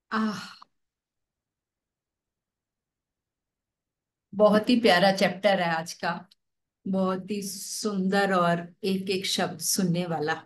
आह, बहुत ही प्यारा चैप्टर है आज का। बहुत ही सुंदर और एक एक शब्द सुनने वाला।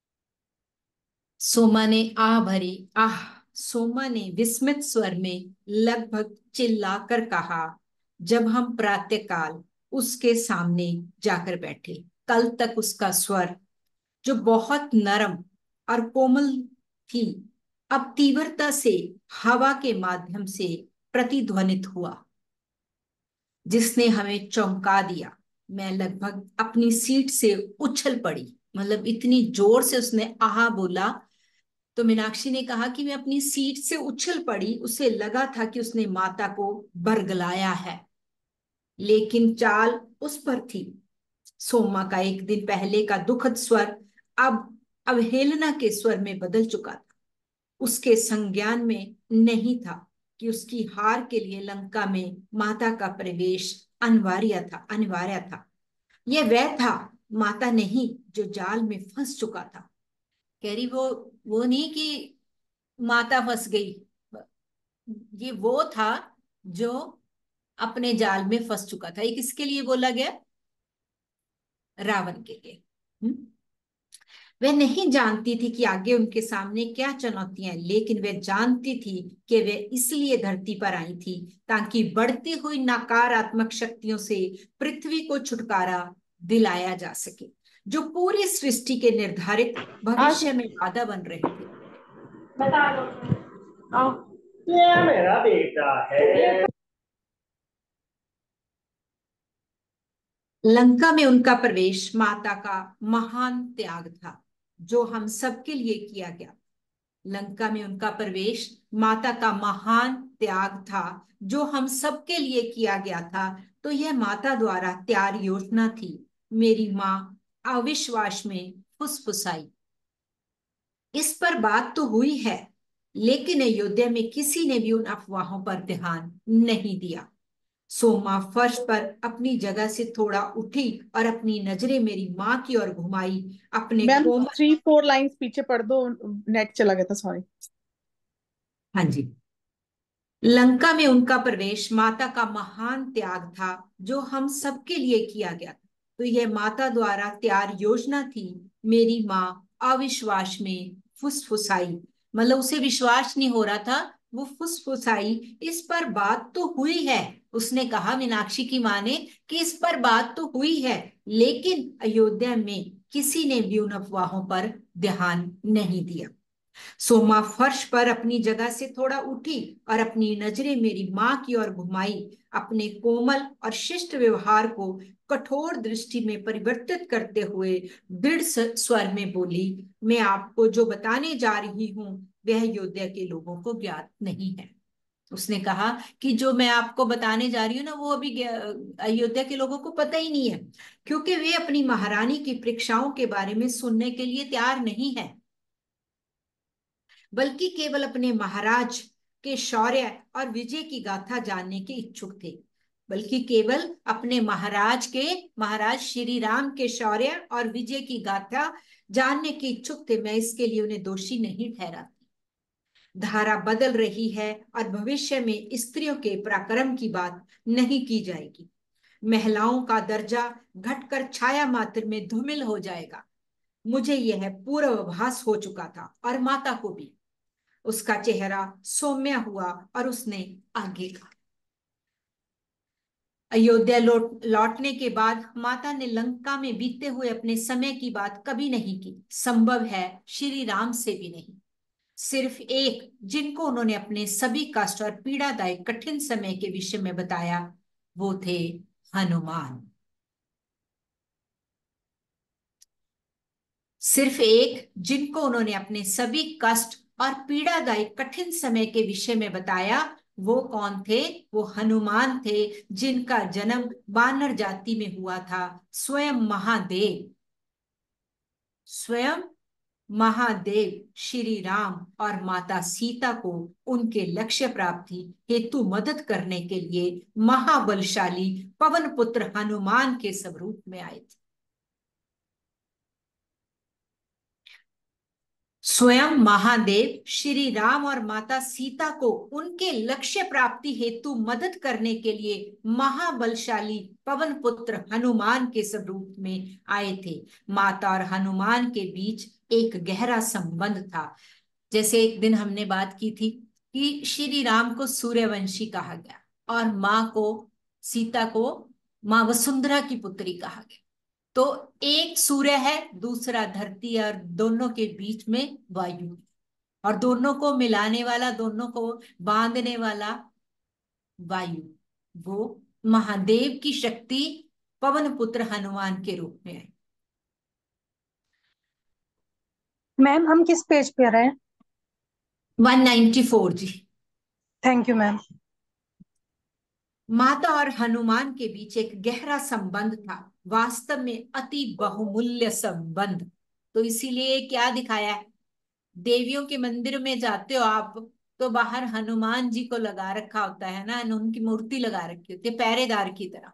सोमा ने आह भरी। आह। सोमा ने विस्मित स्वर में लगभग चिल्लाकर कहा। जब हम प्रातःकाल उसके सामने जाकर बैठे, कल तक उसका स्वर, जो बहुत नरम और कोमल थी, अब तीव्रता से हवा के माध्यम से प्रतिध्वनित हुआ, जिसने हमें चौंका दिया। मैं लगभग अपनी सीट से उछल पड़ी। मतलब इतनी जोर से उसने आहा बोला। तो मीनाक्षी ने कहा कि मैं अपनी सीट से उछल पड़ी। उसे लगा था कि उसने माता को बरगलाया है, लेकिन चाल उस पर थी। सोमा का एक दिन पहले का दुखद स्वर अब अवहेलना के स्वर में बदल चुका था। उसके संज्ञान में नहीं था कि उसकी हार के लिए लंका में माता का प्रवेश अनिवार्य था। यह वह था, माता नहीं, जो जाल में फंस चुका था। कह रही वो नहीं कि माता फंस गई। ये वो था जो अपने जाल में फंस चुका था। ये किसके लिए बोला गया? रावण के लिए। हम्म? वह नहीं जानती थी कि आगे उनके सामने क्या चुनौतियां हैं, लेकिन वह जानती थी कि वे इसलिए धरती पर आई थी ताकि बढ़ती हुई नकारात्मक शक्तियों से पृथ्वी को छुटकारा दिलाया जा सके, जो पूरी सृष्टि के निर्धारित आज भविष्य में बाधा बन रहे थे। बता दो। आओ। ये मेरा बेटा है। लंका में उनका प्रवेश माता का महान त्याग था, जो हम सबके लिए किया गया। लंका में उनका प्रवेश माता का महान त्याग था, जो हम सबके लिए किया गया था। तो यह माता द्वारा तैयार योजना थी। मेरी माँ अविश्वास में फुसफुसाई। इस पर बात तो हुई है, लेकिन अयोध्या में किसी ने भी उन अफवाहों पर ध्यान नहीं दिया। सोमा फर्श पर अपनी जगह से थोड़ा उठी और अपनी नजरें मेरी माँ की ओर घुमाई। अपने मैम कोमल। 3-4 लाइंस पीछे पढ़ दो। नेट चला गया था, सॉरी। हाँ जी। लंका में उनका प्रवेश माता का महान त्याग था, जो हम सबके लिए किया गया था। तो यह माता द्वारा तैयार योजना थी। मेरी माँ अविश्वास में फुसफुसाई। मतलब उसे विश्वास नहीं हो रहा था। वो फुसफुसाई। इस पर बात तो हुई है। उसने कहा, मीनाक्षी की माँ ने, कि इस पर बात तो हुई है, लेकिन अयोध्या में किसी ने भी उन अफवाहों पर ध्यान नहीं दिया। सोमा फर्श पर अपनी जगह से थोड़ा उठी और अपनी नजरें मेरी माँ की ओर घुमाई। अपने कोमल और शिष्ट व्यवहार को कठोर दृष्टि में परिवर्तित करते हुए दृढ़ स्वर में बोली, मैं आपको जो बताने जा रही हूँ वह अयोध्या के लोगों को ज्ञात नहीं है। उसने कहा कि जो मैं आपको बताने जा रही हूँ ना, वो अभी अयोध्या के लोगों को पता ही नहीं है, क्योंकि वे अपनी महारानी की परीक्षाओं के बारे में सुनने के लिए तैयार नहीं है, बल्कि केवल अपने महाराज के शौर्य और विजय की गाथा जानने के इच्छुक थे। बल्कि केवल अपने महाराज श्री राम के शौर्य और विजय की गाथा जानने के इच्छुक थे। मैं इसके लिए उन्हें दोषी नहीं ठहराती। धारा बदल रही है और भविष्य में स्त्रियों के पराक्रम की बात नहीं की जाएगी। महिलाओं का दर्जा घटकर छाया मात्र में धूमिल हो जाएगा। मुझे यह पूर्वाभास हो चुका था, और माता को भी। उसका चेहरा सौम्य हुआ और उसने आगे कहा, अयोध्या लौटने के बाद माता ने लंका में बीते हुए अपने समय की बात कभी नहीं की। संभव है श्री राम से भी नहीं। सिर्फ एक, जिनको उन्होंने अपने सभी कष्ट और पीड़ादायक कठिन समय के विषय में बताया, वो थे हनुमान। सिर्फ एक, जिनको उन्होंने अपने सभी कष्ट और पीड़ादायक कठिन समय के विषय में बताया, वो कौन थे? वो हनुमान थे, जिनका जन्म वानर जाति में हुआ था। स्वयं महादेव, स्वयं महादेव श्री राम और माता सीता को उनके लक्ष्य प्राप्ति हेतु मदद करने के लिए महाबलशाली पवन पुत्र हनुमान के स्वरूप में आए थे। स्वयं महादेव श्री राम और माता सीता को उनके लक्ष्य प्राप्ति हेतु मदद करने के लिए महाबलशाली पवन पुत्र हनुमान के स्वरूप में आए थे। माता और हनुमान के बीच एक गहरा संबंध था। जैसे एक दिन हमने बात की थी कि श्री राम को सूर्यवंशी कहा गया और माँ को, सीता को माँ वसुंधरा की पुत्री कहा गया। तो एक सूर्य है, दूसरा धरती है, और दोनों के बीच में वायु है। और दोनों को मिलाने वाला, दोनों को बांधने वाला वायु, वो महादेव की शक्ति पवन पुत्र हनुमान के रूप में है। मैम हम किस पेज पे आ रहे हैं? 194 जी। Thank you ma'am. माता और हनुमान के बीच एक गहरा संबंध था, वास्तव में अति बहुमूल्य संबंध। तो इसीलिए क्या दिखाया है, देवियों के मंदिर में जाते हो आप तो बाहर हनुमान जी को लगा रखा होता है ना, उनकी मूर्ति लगा रखी होती है पहरेदार की तरह,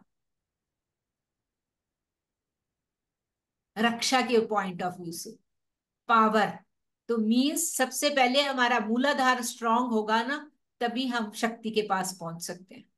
रक्षा के पॉइंट ऑफ व्यू से। पावर तो मीन्स सबसे पहले हमारा मूलाधार स्ट्रांग होगा ना, तभी हम शक्ति के पास पहुंच सकते हैं।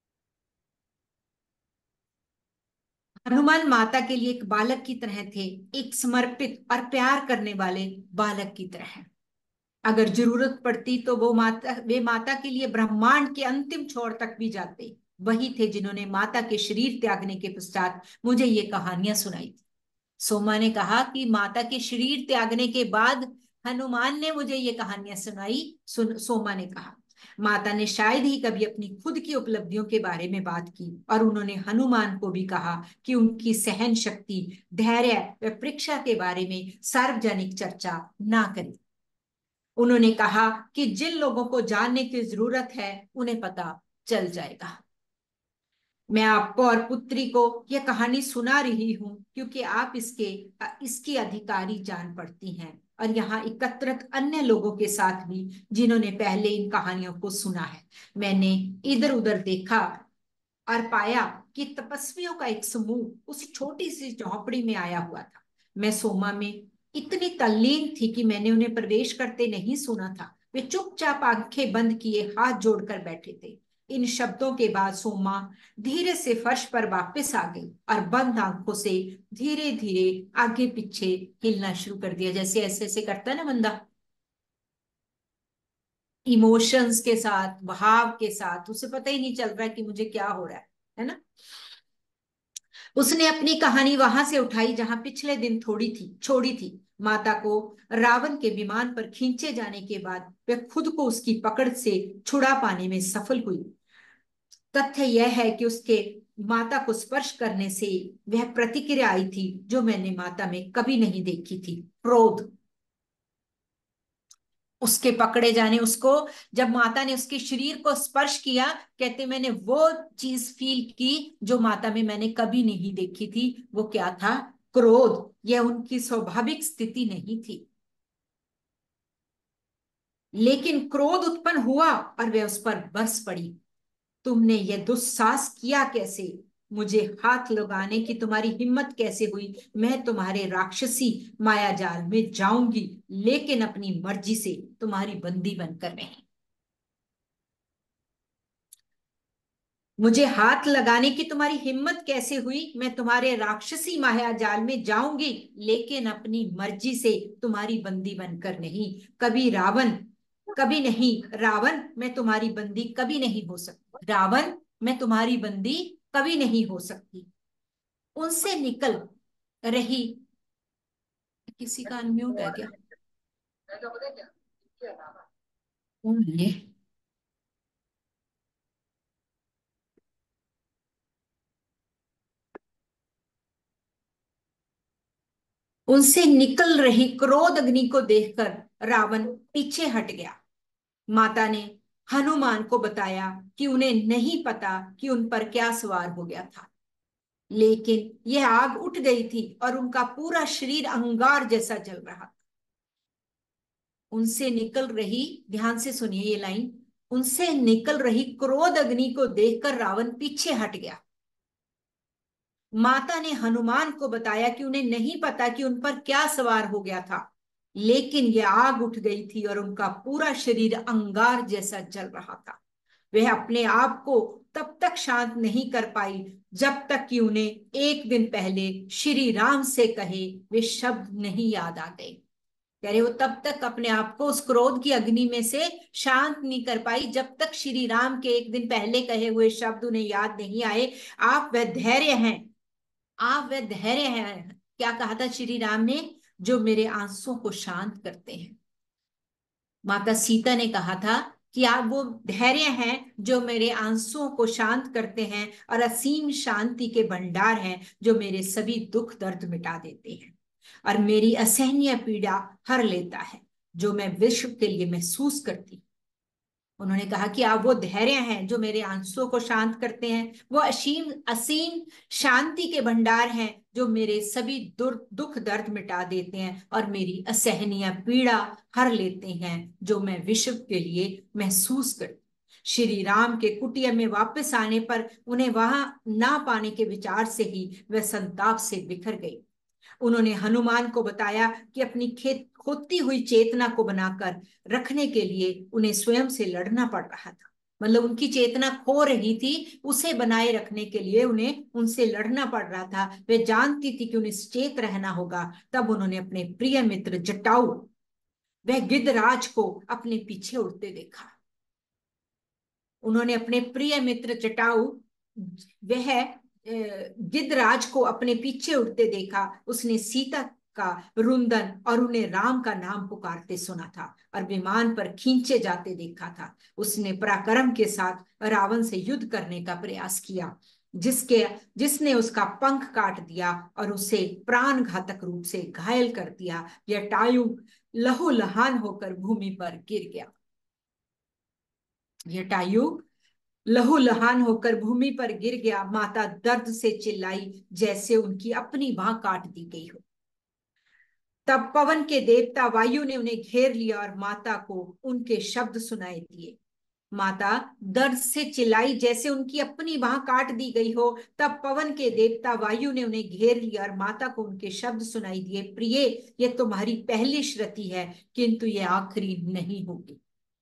हनुमान माता के लिए एक बालक की तरह थे, एक समर्पित और प्यार करने वाले बालक की तरह। अगर जरूरत पड़ती तो वे माता के लिए ब्रह्मांड के अंतिम छोर तक भी जाते। वही थे जिन्होंने माता के शरीर त्यागने के पश्चात मुझे ये कहानियां सुनाई थी। सोमा ने कहा कि माता के शरीर त्यागने के बाद हनुमान ने मुझे ये कहानियां सुनाई। सोमा ने कहा माता ने शायद ही कभी अपनी खुद की उपलब्धियों के बारे में बात की, और उन्होंने हनुमान को भी कहा कि उनकी सहन शक्ति, धैर्य व परीक्षा के बारे में सार्वजनिक चर्चा ना करें। उन्होंने कहा कि जिन लोगों को जानने की जरूरत है उन्हें पता चल जाएगा। मैं आपको और पुत्री को यह कहानी सुना रही हूं क्योंकि आप इसकी अधिकारी जान पड़ती हैं, और यहाँ एकत्रित अन्य लोगों के साथ भी जिन्होंने पहले इन कहानियों को सुना है। मैंने इधर उधर देखा और पाया कि तपस्वियों का एक समूह उस छोटी सी झोंपड़ी में आया हुआ था। मैं सोमा में इतनी तल्लीन थी कि मैंने उन्हें प्रवेश करते नहीं सुना था। वे चुपचाप आंखें बंद किए हाथ जोड़कर बैठे थे। इन शब्दों के बाद सोमा धीरे से फर्श पर वापस आ गई और बंद आंखों से धीरे धीरे आगे पीछे हिलना शुरू कर दिया, जैसे ऐसे ऐसे करता है ना बंदा, इमोशंस के साथ, भाव के साथ। उसे पता ही नहीं चल रहा है कि मुझे क्या हो रहा है ना। उसने अपनी कहानी वहां से उठाई जहां पिछले दिन छोड़ी थी। माता को रावण के विमान पर खींचे जाने के बाद वह खुद को उसकी पकड़ से छुड़ा पाने में सफल हुई। तथ्य यह है कि उसके माता को स्पर्श करने से वह प्रतिक्रिया आई थी जो मैंने माता में कभी नहीं देखी थी, क्रोध। उसके पकड़े जाने, उसको जब माता ने उसके शरीर को स्पर्श किया, कहते मैंने वो चीज फील की जो माता में मैंने कभी नहीं देखी थी। वो क्या था? क्रोध। यह उनकी स्वाभाविक स्थिति नहीं थी, लेकिन क्रोध उत्पन्न हुआ और वह उस पर बरस पड़ी। तुमने यह दुस्साहस किया कैसे? मुझे हाथ लगाने की तुम्हारी हिम्मत कैसे हुई? मैं तुम्हारे राक्षसी माया जाल में जाऊंगी, लेकिन अपनी मर्जी से तुम्हारी बंदी बनकर नहीं। मुझे हाथ लगाने की तुम्हारी हिम्मत कैसे हुई? मैं तुम्हारे राक्षसी माया जाल में जाऊंगी, लेकिन अपनी मर्जी से तुम्हारी बंदी बनकर नहीं। कभी नहीं रावण, मैं तुम्हारी बंदी कभी नहीं हो सकती। रावण, मैं तुम्हारी बंदी कभी नहीं हो सकती। उनसे निकल रही, किसी का अनम्यूट है क्या? कौन है ये? उनसे निकल रही क्रोध अग्नि को देखकर रावण पीछे हट गया। माता ने हनुमान को बताया कि उन्हें नहीं पता कि उन पर क्या सवार हो गया था, लेकिन यह आग उठ गई थी और उनका पूरा शरीर अंगार जैसा जल रहा था। उनसे निकल रही, ध्यान से सुनिए ये लाइन, उनसे निकल रही क्रोध अग्नि को देखकर रावण पीछे हट गया। माता ने हनुमान को बताया कि उन्हें नहीं पता कि उन पर क्या सवार हो गया था, लेकिन ये आग उठ गई थी और उनका पूरा शरीर अंगार जैसा जल रहा था। वह अपने आप को तब तक शांत नहीं कर पाई जब तक कि उन्हें एक दिन पहले श्री राम से कहे वे शब्द नहीं याद आ गए। कह रहे वो तब तक अपने आप को उस क्रोध की अग्नि में से शांत नहीं कर पाई जब तक श्री राम के एक दिन पहले कहे हुए शब्द उन्हें याद नहीं आए। आप वह धैर्य हैं, आप वह धैर्य हैं, क्या कहा था श्री राम ने, जो मेरे आंसुओं को शांत करते हैं। माता सीता ने कहा था कि आप वो धैर्य हैं जो मेरे आंसुओं को शांत करते हैं और असीम शांति के भंडार हैं जो मेरे सभी दुख दर्द मिटा देते हैं और मेरी असहनीय पीड़ा हर लेता है जो मैं विश्व के लिए महसूस करती हूँ। उन्होंने कहा कि आप वो धैर्य हैं जो मेरे आंसुओं को शांत करते हैं, वो असीम असीम शांति के भंडार हैं जो मेरे सभी दुख दर्द मिटा देते हैं और मेरी असहनीय पीड़ा हर लेते हैं जो मैं विश्व के लिए महसूस करती। श्री राम के कुटिया में वापस आने पर उन्हें वहां ना पाने के विचार से ही वह संताप से बिखर गई। उन्होंने हनुमान को बताया कि अपनी खोती हुई चेतना को बनाकर रखने के लिए उन्हें स्वयं से लड़ना पड़ रहा था। मतलब उनकी चेतना खो रही थी, उसे बनाए रखने के लिए उन्हें उनसे लड़ना पड़ रहा था। वे जानती थी कि उन्हें सचेत रहना होगा। तब उन्होंने अपने प्रिय मित्र जटाऊ, वह गिद्धराज को अपने पीछे उड़ते देखा। उन्होंने अपने प्रिय मित्र जटाऊ, वह गिद्धराज को अपने पीछे उड़ते देखा। उसने सीता का रुंदन और उन्हें राम का नाम पुकारते सुना था और विमान पर खींचे जाते देखा था। उसने पराक्रम के साथ रावण से युद्ध करने का प्रयास किया, जिसने उसका पंख काट दिया और उसे प्राण घातक रूप से घायल कर दिया। जटायु लहूलुहान होकर भूमि पर गिर गया। जटायु लहूलुहान होकर भूमि पर गिर गया। माता दर्द से चिल्लाई जैसे उनकी अपनी बाह काट दी गई हो। तब पवन के देवता वायु ने उन्हें घेर लिया और माता को उनके शब्द सुनाई दिए। माता दर्द से चिल्लाई जैसे उनकी अपनी बाह काट दी गई हो। तब पवन के देवता वायु ने उन्हें घेर लिया और माता को उनके शब्द सुनाई दिए। प्रिय, यह तुम्हारी पहली श्रुति है, किंतु यह आखिरी नहीं होगी।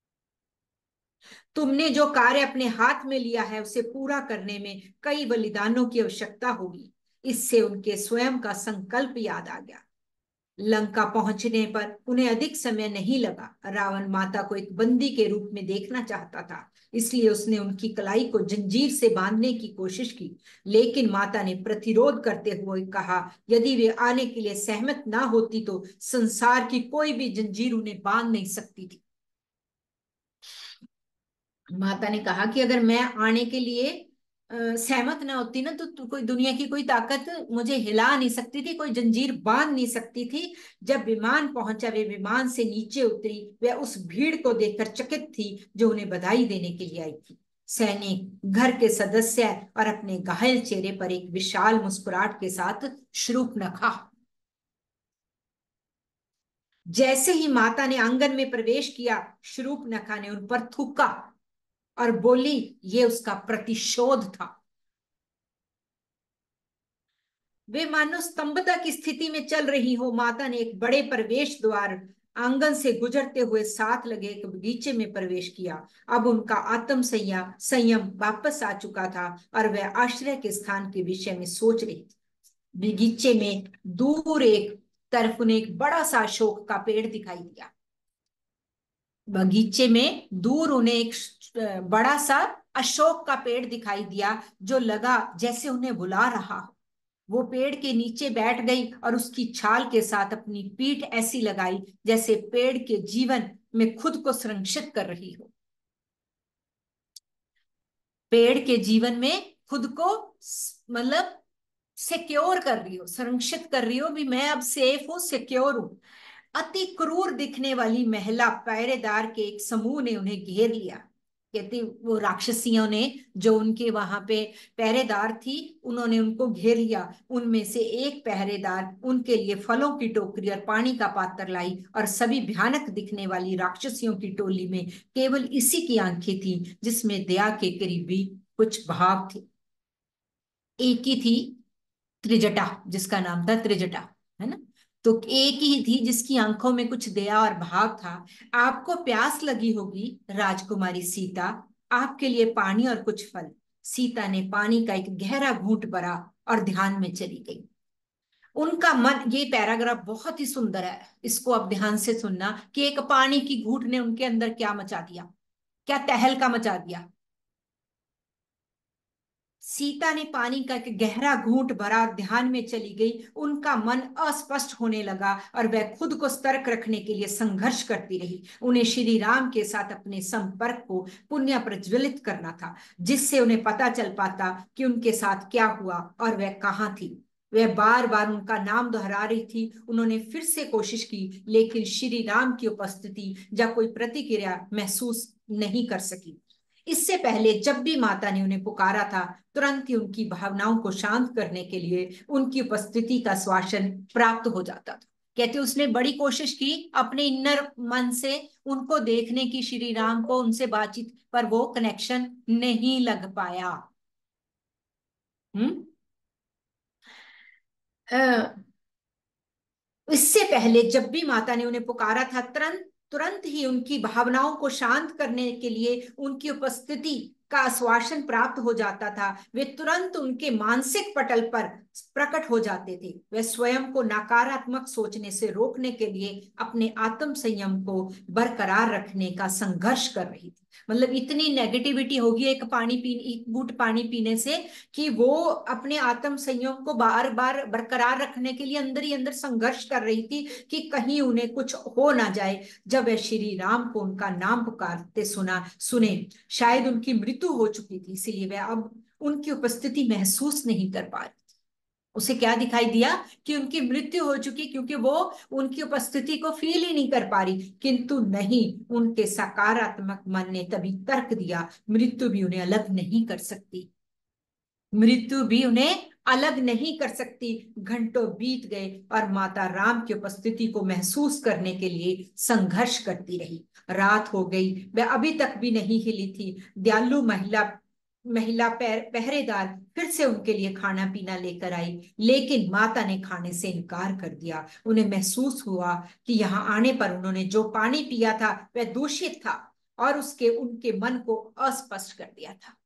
तुमने जो कार्य अपने हाथ में लिया है उसे पूरा करने में कई बलिदानों की आवश्यकता होगी। इससे उनके स्वयं का संकल्प याद आ गया। लंका पहुंचने पर उन्हें अधिक समय नहीं लगा। रावण माता को एक बंदी के रूप में देखना चाहता था, इसलिए उसने उनकी कलाई को जंजीर से बांधने की कोशिश की। लेकिन माता ने प्रतिरोध करते हुए कहा, यदि वे आने के लिए सहमत ना होती तो संसार की कोई भी जंजीर उन्हें बांध नहीं सकती थी। माता ने कहा कि अगर मैं आने के लिए सहमत ना होती ना तो कोई दुनिया की कोई ताकत मुझे हिला नहीं सकती थी, कोई जंजीर बांध नहीं सकती थी। जब विमान पहुंचा, वे विमान से नीचे उतरी। वह उस भीड़ को देखकर चकित थी जो उन्हें बधाई देने के लिए आई थी। सैनिक, घर के सदस्य और अपने घायल चेहरे पर एक विशाल मुस्कुराहट के साथ शूर्पणखा। जैसे ही माता ने आंगन में प्रवेश किया, शूर्पणखा ने उन पर थूका और बोली, ये उसका प्रतिशोध था। वे मानो स्तंभता की स्थिति में चल रही हो। माता ने एक बड़े प्रवेश द्वार आंगन से गुजरते हुए साथ लगे एक बगीचे में प्रवेश किया। अब उनका आत्म संयम वापस आ चुका था और वह आश्रय के स्थान के विषय में सोच रही थी। बगीचे में दूर एक तरफ उन्हें एक बड़ा सा अशोक का पेड़ दिखाई दिया। बगीचे में दूर उन्हें एक बड़ा सा अशोक का पेड़ दिखाई दिया जो लगा जैसे उन्हें बुला रहा हो। वो पेड़ के नीचे बैठ गई और उसकी छाल के साथ अपनी पीठ ऐसी लगाई जैसे पेड़ के जीवन में खुद को संरक्षित कर रही हो। पेड़ के जीवन में खुद को मतलब सिक्योर कर रही हो, संरक्षित कर रही हो भी, मैं अब सेफ हूं, सिक्योर हूं। अति क्रूर दिखने वाली महिला पहरेदार के एक समूह ने उन्हें घेर लिया। कहती वो राक्षसियों ने जो उनके वहां पे पहरेदार थी, उन्होंने उनको घेर लिया। उनमें से एक पहरेदार उनके लिए फलों की टोकरी और पानी का पात्र लाई और सभी भयानक दिखने वाली राक्षसियों की टोली में केवल इसी की आंखें थी जिसमें दया के करीबी कुछ भाव थे। एक ही थी, त्रिजटा, जिसका नाम था त्रिजटा, है ना। तो एक ही थी जिसकी आंखों में कुछ दया और भाव था। आपको प्यास लगी होगी राजकुमारी सीता, आपके लिए पानी और कुछ फल। सीता ने पानी का एक गहरा घूंट भरा और ध्यान में चली गई। उनका मन, ये पैराग्राफ बहुत ही सुंदर है, इसको अब ध्यान से सुनना कि एक पानी की घूंट ने उनके अंदर क्या मचा दिया, क्या तहलका मचा दिया। सीता ने पानी का एक गहरा घूंट भरा और ध्यान में चली गई। उनका मन अस्पष्ट होने लगा और वह खुद को सतर्क रखने के लिए संघर्ष करती रही। उन्हें श्री राम के साथ अपने संपर्क को पुनः प्रज्वलित करना था, जिससे उन्हें पता चल पाता कि उनके साथ क्या हुआ और वह कहाँ थी। वह बार बार उनका नाम दोहरा रही थी। उन्होंने फिर से कोशिश की, लेकिन श्री राम की उपस्थिति या कोई प्रतिक्रिया महसूस नहीं कर सकी। इससे पहले जब भी माता ने उन्हें पुकारा था, तुरंत ही उनकी भावनाओं को शांत करने के लिए उनकी उपस्थिति का श्वासन प्राप्त हो जाता था। कहते उसने बड़ी कोशिश की अपने इनर मन से उनको देखने की, श्री राम को, उनसे बातचीत, पर वो कनेक्शन नहीं लग पाया। हम्म इससे पहले जब भी माता ने उन्हें पुकारा था, तुरंत तुरंत ही उनकी भावनाओं को शांत करने के लिए उनकी उपस्थिति का आश्वासन प्राप्त हो जाता था। वे तुरंत उनके मानसिक पटल पर प्रकट हो जाते थे। वे स्वयं को नकारात्मक सोचने से रोकने के लिए अपने आत्म संयम को बरकरार रखने का संघर्ष कर रही थी। मतलब इतनी नेगेटिविटी होगी एक घूंट पानी पीने से, कि वो अपने आत्म संयम को बार बार बरकरार रखने के लिए अंदर ही अंदर संघर्ष कर रही थी कि कहीं उन्हें कुछ हो ना जाए। जब वह श्री राम को उनका नाम पुकारते सुने, शायद उनकी मृत्यु हो चुकी थी, इसलिए वह अब उनकी उपस्थिति महसूस नहीं कर पा रही। उसे क्या दिखाई दिया कि उनकी मृत्यु हो चुकी, क्योंकि वो उनकी उपस्थिति को फील ही नहीं कर पा रही। किंतु नहीं, उनके सकारात्मक मन ने तभी तर्क दिया, मृत्यु भी उन्हें अलग नहीं कर सकती, मृत्यु भी उन्हें अलग नहीं कर सकती। घंटों बीत गए और माता राम की उपस्थिति को महसूस करने के लिए संघर्ष करती रही। रात हो गई, वह अभी तक भी नहीं हिली थी। दयालु महिला महिला पहरेदार फिर से उनके लिए खाना पीना लेकर आई, लेकिन माता ने खाने से इनकार कर दिया। उन्हें महसूस हुआ कि यहाँ आने पर उन्होंने जो पानी पिया था वह दूषित था और उसके उनके मन को अस्पष्ट कर दिया था।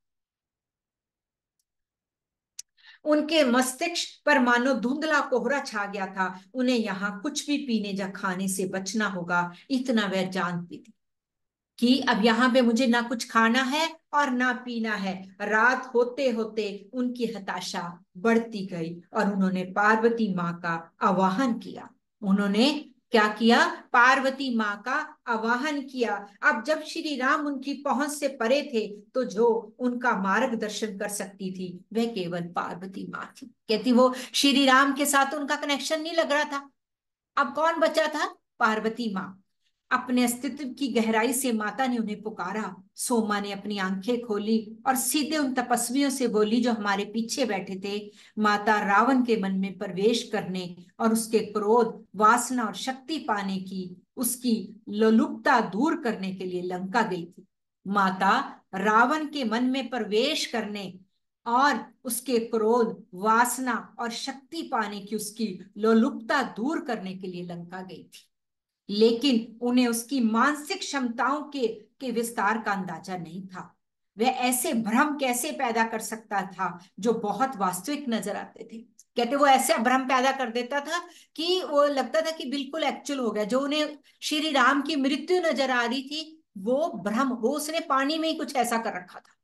उनके मस्तिष्क पर मानो धुंधला कोहरा छा गया था। उन्हें यहाँ कुछ भी पीने या खाने से बचना होगा, इतना वह जानती थी कि अब यहाँ पे मुझे ना कुछ खाना है और ना पीना है। रात होते होते उनकी हताशा बढ़ती गई और उन्होंने पार्वती माँ का आवाहन किया। उन्होंने क्या किया? पार्वती माँ का आवाहन किया। अब जब श्री राम उनकी पहुंच से परे थे, तो जो उनका मार्गदर्शन कर सकती थी वह केवल पार्वती माँ थी। कहती वो श्री राम के साथ उनका कनेक्शन नहीं लग रहा था। अब कौन बचा था? पार्वती माँ। अपने अस्तित्व की गहराई से माता ने उन्हें पुकारा। सोमा ने अपनी आंखें खोली और सीधे उन तपस्वियों से बोली जो हमारे पीछे बैठे थे। माता रावण के मन में प्रवेश करने और उसके क्रोध, वासना और शक्ति पाने की, उसकी लोलुपता दूर करने के लिए लंका गई थी। माता रावण के मन में प्रवेश करने और उसके क्रोध, वासना और शक्ति पाने की, उसकी लोलुपता दूर करने के लिए लंका गई थी। लेकिन उन्हें उसकी मानसिक क्षमताओं के विस्तार का अंदाजा नहीं था। वह ऐसे भ्रम कैसे पैदा कर सकता था जो बहुत वास्तविक नजर आते थे। कहते वो ऐसे भ्रम पैदा कर देता था कि वो लगता था कि बिल्कुल एक्चुअल हो गया। जो उन्हें श्री राम की मृत्यु नजर आ रही थी, वो भ्रम, वो उसने पानी में ही कुछ ऐसा कर रखा था।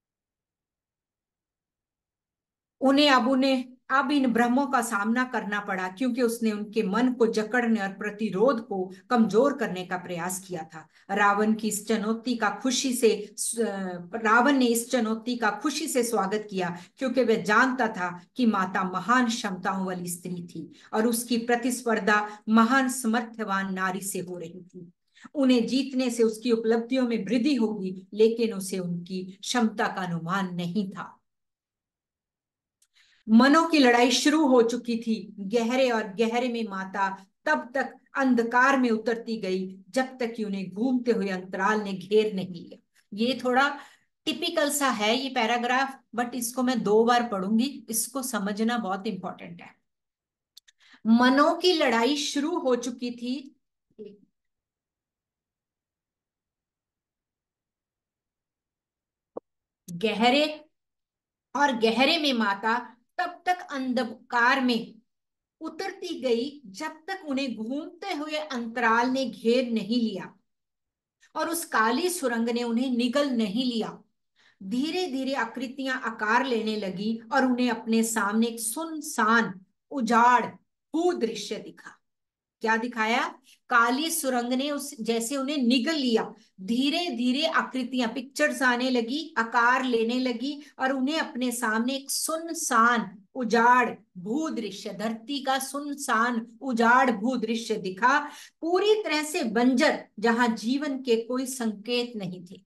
उन्हें अब इन भ्रमों का सामना करना पड़ा, क्योंकि उसने उनके मन को जकड़ने और प्रतिरोध को कमजोर करने का प्रयास किया था। रावण ने इस चुनौती का खुशी से स्वागत किया, क्योंकि वह जानता था कि माता महान क्षमताओं वाली स्त्री थी और उसकी प्रतिस्पर्धा महान समर्थवान नारी से हो रही थी। उन्हें जीतने से उसकी उपलब्धियों में वृद्धि होगी, लेकिन उसे उनकी क्षमता का अनुमान नहीं था। मनों की लड़ाई शुरू हो चुकी थी। गहरे और गहरे में माता तब तक अंधकार में उतरती गई जब तक कि उन्हें घूमते हुए अंतराल ने घेर नहीं लिया। ये थोड़ा टिपिकल सा है ये पैराग्राफ, बट इसको मैं 2 बार पढ़ूंगी, इसको समझना बहुत इंपॉर्टेंट है। मनों की लड़ाई शुरू हो चुकी थी। गहरे और गहरे में माता तब तक अंधकार में उतरती गई जब तक उन्हें घूमते हुए अंतराल ने घेर नहीं लिया और उस काली सुरंग ने उन्हें निगल नहीं लिया। धीरे धीरे आकृतियां आकार लेने लगी और उन्हें अपने सामने एक सुनसान उजाड़ भूदृश्य दिखा। क्या दिखाया? काली सुरंग ने उस जैसे उन्हें निगल लिया। धीरे धीरे आकृतियां, पिक्चर्स आने लगी, आकार लेने लगी और उन्हें अपने सामने एक सुनसान उजाड़ भूदृश्य, धरती का सुनसान उजाड़ भूदृश्य दिखा, पूरी तरह से बंजर, जहां जीवन के कोई संकेत नहीं थे।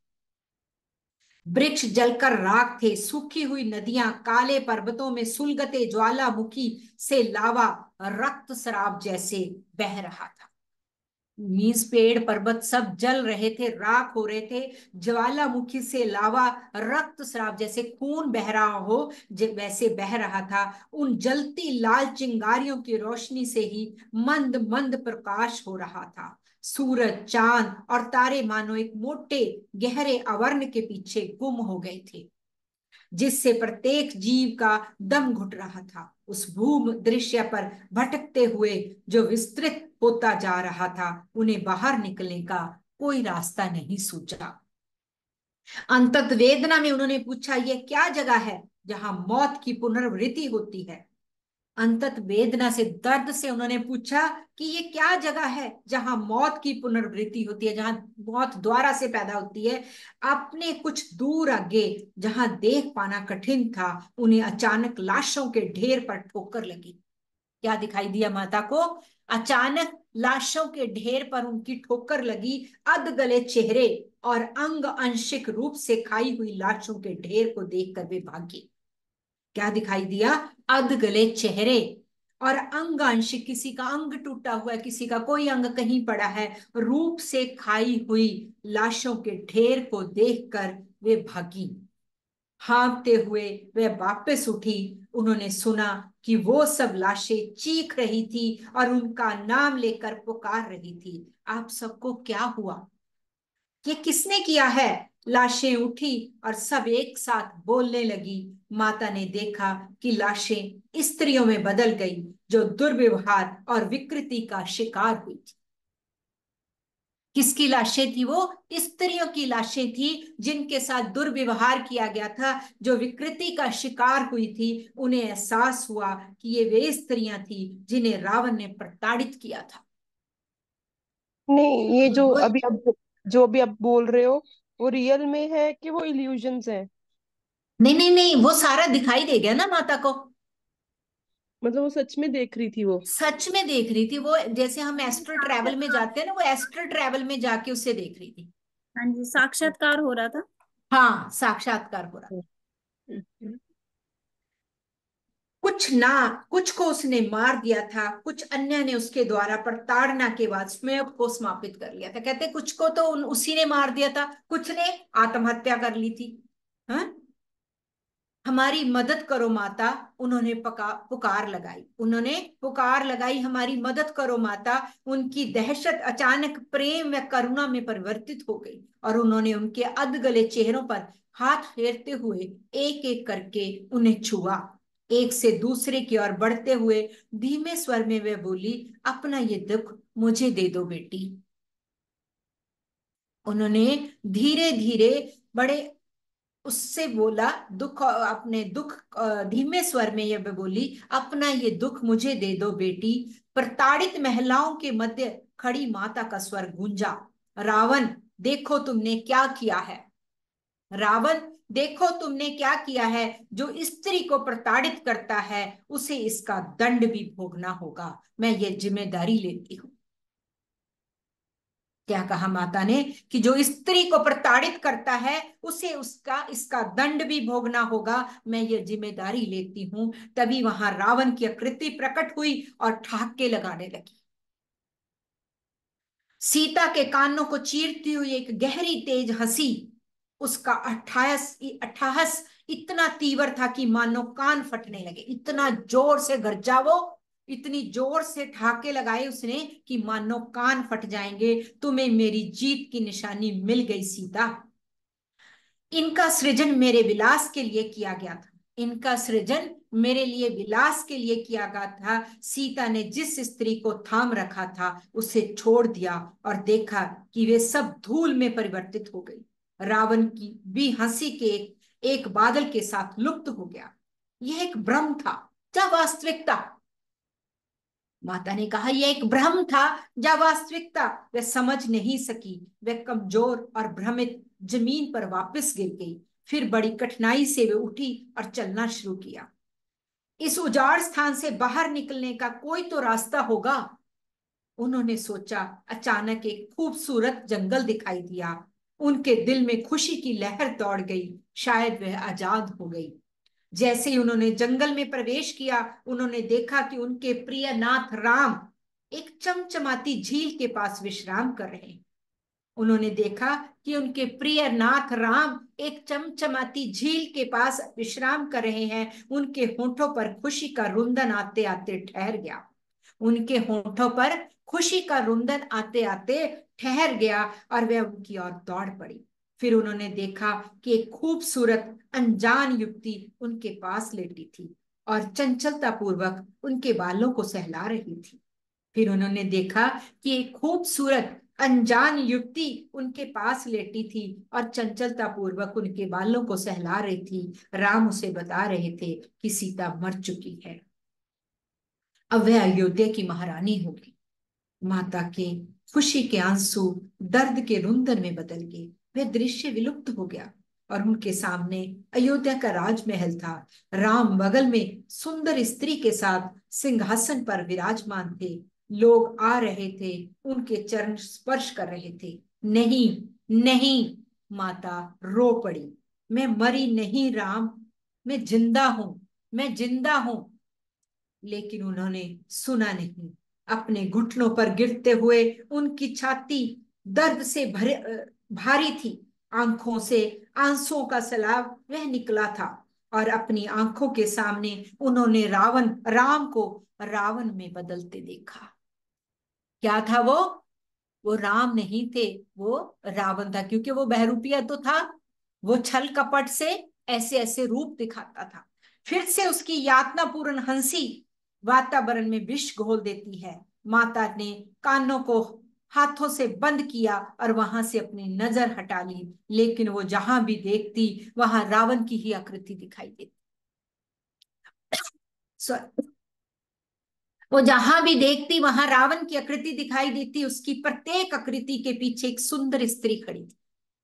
वृक्ष जलकर राख थे, सूखी हुई नदियां काले पर्वतों में सुलगते ज्वालामुखी से लावा रक्त शराब जैसे बह रहा था। मीन्स पेड़ पर्वत सब जल रहे थे, राख हो रहे थे, ज्वालामुखी से लावा रक्त शराब जैसे खून बह रहा हो वैसे बह रहा था। उन जलती लाल चिंगारियों की रोशनी से ही मंद मंद प्रकाश हो रहा था। सूरज, चांद और तारे मानो एक मोटे गहरे आवरण के पीछे गुम हो गए थे, जिससे प्रत्येक जीव का दम घुट रहा था। उस भूम दृश्य पर भटकते हुए जो विस्तृत होता जा रहा था, उन्हें बाहर निकलने का कोई रास्ता नहीं सूझा। अंतत वेदना में उन्होंने पूछा, यह क्या जगह है जहां मौत की पुनरावृत्ति होती है? अंतत वेदना से, दर्द से उन्होंने पूछा कि ये क्या जगह है जहां मौत की पुनरावृत्ति होती है, जहां मौत दोबारा से पैदा होती है। अपने कुछ दूर आगे, जहां देख पाना कठिन था, उन्हें अचानक लाशों के ढेर पर ठोकर लगी। क्या दिखाई दिया माता को? अचानक लाशों के ढेर पर उनकी ठोकर लगी। अधगले चेहरे और अंग आंशिक रूप से खाई हुई लाशों के ढेर को देखकर वे भागी। क्या दिखाई दिया? अधगले चेहरे और अंग आंशिक, किसी का अंग टूटा हुआ है, किसी का कोई अंग कहीं पड़ा है, रूप से खाई हुई लाशों के ढेर को देखकर वे भागी। हाँफते हुए वे वापस उठी। उन्होंने सुना कि वो सब लाशें चीख रही थी और उनका नाम लेकर पुकार रही थी। आप सबको क्या हुआ? ये किसने किया है? लाशें उठी और सब एक साथ बोलने लगी। माता ने देखा कि लाशें स्त्रियों में बदल गई, जो दुर्व्यवहार और विकृति का शिकार हुई थी। किसकी लाशें थी वो? स्त्रियों की लाशें थी, जिनके साथ दुर्व्यवहार किया गया था, जो विकृति का शिकार हुई थी। उन्हें एहसास हुआ कि ये वे स्त्रियां थी जिन्हें रावण ने प्रताड़ित किया था। नहीं, ये वो जो अभी आप बोल रहे हो, वो रियल में है कि वो इल्यूजन्स है? नहीं नहीं नहीं, वो सारा दिखाई दे गया ना माता को। मतलब वो सच में देख रही थी वो? सच में देख रही थी वो, जैसे हम एस्ट्रल ट्रैवल में जाते हैं ना, वो एस्ट्रल ट्रैवल में जाके उसे देख रही थी। हाँ जी, साक्षात्कार हो रहा था। हाँ, साक्षात्कार हो रहा। कुछ को उसने मार दिया था, कुछ अन्य ने उसके द्वारा प्रताड़ना के बाद स्वयं को समापित कर लिया था। कहते कुछ को तो उसी ने मार दिया था, कुछ ने आत्महत्या कर ली थी। हाँ, हमारी मदद करो माता। उन्होंने पुकार लगाई, उन्होंने पुकार लगाई, हमारी मदद करो माता। उनकी दहशत अचानक प्रेम व करुणा में परिवर्तित हो गई और उन्होंने उनके अधगले चेहरों पर हाथ फेरते हुए एक एक करके उन्हें छुआ। एक से दूसरे की ओर बढ़ते हुए धीमे स्वर में वे बोली, अपना ये दुख मुझे दे दो बेटी। उन्होंने धीरे धीरे बड़े उससे बोला, दुख, अपने दुख धीमे स्वर में यह बोली, अपना ये दुख मुझे दे दो बेटी। प्रताड़ित महिलाओं के मध्य खड़ी माता का स्वर गूंजा, रावण देखो तुमने क्या किया है। रावण देखो तुमने क्या किया है। जो स्त्री को प्रताड़ित करता है, उसे इसका दंड भी भोगना होगा। मैं ये जिम्मेदारी लेती हूं। क्या कहा माता ने? कि जो स्त्री को प्रताड़ित करता है, उसे उसका इसका दंड भी भोगना होगा। मैं ये जिम्मेदारी लेती हूं। तभी वहां रावण की आकृति प्रकट हुई और ठहाके लगाने लगी। सीता के कानों को चीरती हुई एक गहरी तेज हंसी, उसका अट्ठाहस इतना तीव्र था कि मानो कान फटने लगे। इतना जोर से गरजा वो इतनी जोर से ठहाके लगाए उसने कि मानो कान फट जाएंगे। तुम्हें मेरी जीत की निशानी मिल गई सीता। इनका सृजन मेरे विलास के लिए किया गया था। इनका सृजन मेरे लिए विलास के लिए किया गया था। सीता ने जिस स्त्री को थाम रखा था उसे छोड़ दिया और देखा कि वे सब धूल में परिवर्तित हो गई। रावण की भी हंसी के एक बादल के साथ लुप्त हो गया। यह एक भ्रम था या वास्तविकता? माता ने कहा, यह एक भ्रम था या वास्तविकता? वह समझ नहीं सकी। वह कमजोर और भ्रमित जमीन पर वापस गिर गई। फिर बड़ी कठिनाई से वे उठी और चलना शुरू किया। इस उजाड़ स्थान से बाहर निकलने का कोई तो रास्ता होगा, उन्होंने सोचा। अचानक एक खूबसूरत जंगल दिखाई दिया। उनके दिल में खुशी की लहर दौड़ गई। शायद वह आजाद हो गई। जैसे ही उन्होंने जंगल में प्रवेश किया, उन्होंने देखा कि उनके प्रिय नाथ राम एक चमचमाती झील के पास विश्राम कर रहे हैं। उन्होंने देखा कि उनके प्रिय नाथ राम एक चमचमाती झील के पास विश्राम कर रहे हैं। उनके होठों पर खुशी का रुंदन आते आते ठहर गया। उनके होठों पर खुशी का रुंदन आते आते ठहर गया और वह उनकी ओर दौड़ पड़ी। फिर उन्होंने देखा कि एक खूबसूरत अनजान युवती उनके पास लेटी थी और चंचलता पूर्वक उनके बालों को सहला रही थी। फिर उन्होंने देखा कि एक खूबसूरत अनजान युवती उनके पास लेटी थी और चंचलता पूर्वक उनके बालों को सहला रही थी। राम उसे बता रहे थे कि सीता मर चुकी है, अब वह अयोध्या की महारानी होगी। माता के खुशी के आंसू दर्द के रुंदन में बदल गए। वह दृश्य विलुप्त हो गया और उनके सामने अयोध्या का राजमहल था। राम बगल में सुंदर स्त्री के साथ सिंहासन पर विराजमान थे। लोग आ रहे थे, उनके चरण स्पर्श कर रहे थे। नहीं, नहीं, माता रो पड़ी। मैं मरी नहीं राम, मैं जिंदा हूं, मैं जिंदा हूं। लेकिन उन्होंने सुना नहीं। अपने घुटनों पर गिरते हुए उनकी छाती दर्द से भारी थी। आंखों से आंसुओं का सैलाब वह निकला था और अपनी आंखों के सामने उन्होंने राम को रावण में बदलते देखा। क्या था वो? वो राम नहीं थे, वो रावण था, क्योंकि वो बहरूपिया तो था। वो छल कपट से ऐसे ऐसे रूप दिखाता था। फिर से उसकी यातनापूर्ण हंसी वातावरण में विष घोल देती है। माता ने कानों को हाथों से बंद किया और वहां से अपनी नजर हटा ली। लेकिन वो जहां भी देखती वहां रावण की ही आकृति दिखाई देती। वो जहां भी देखती वहां रावण की आकृति दिखाई देती। उसकी प्रत्येक आकृति के पीछे एक सुंदर स्त्री खड़ी थी।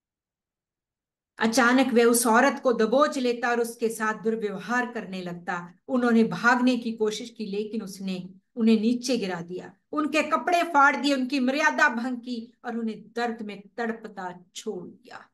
अचानक वह उस औरत को दबोच लेता और उसके साथ दुर्व्यवहार करने लगता। उन्होंने भागने की कोशिश की, लेकिन उसने उन्हें नीचे गिरा दिया, उनके कपड़े फाड़ दिए, उनकी मर्यादा भंग की और उन्हें दर्द में तड़पता छोड़ दिया।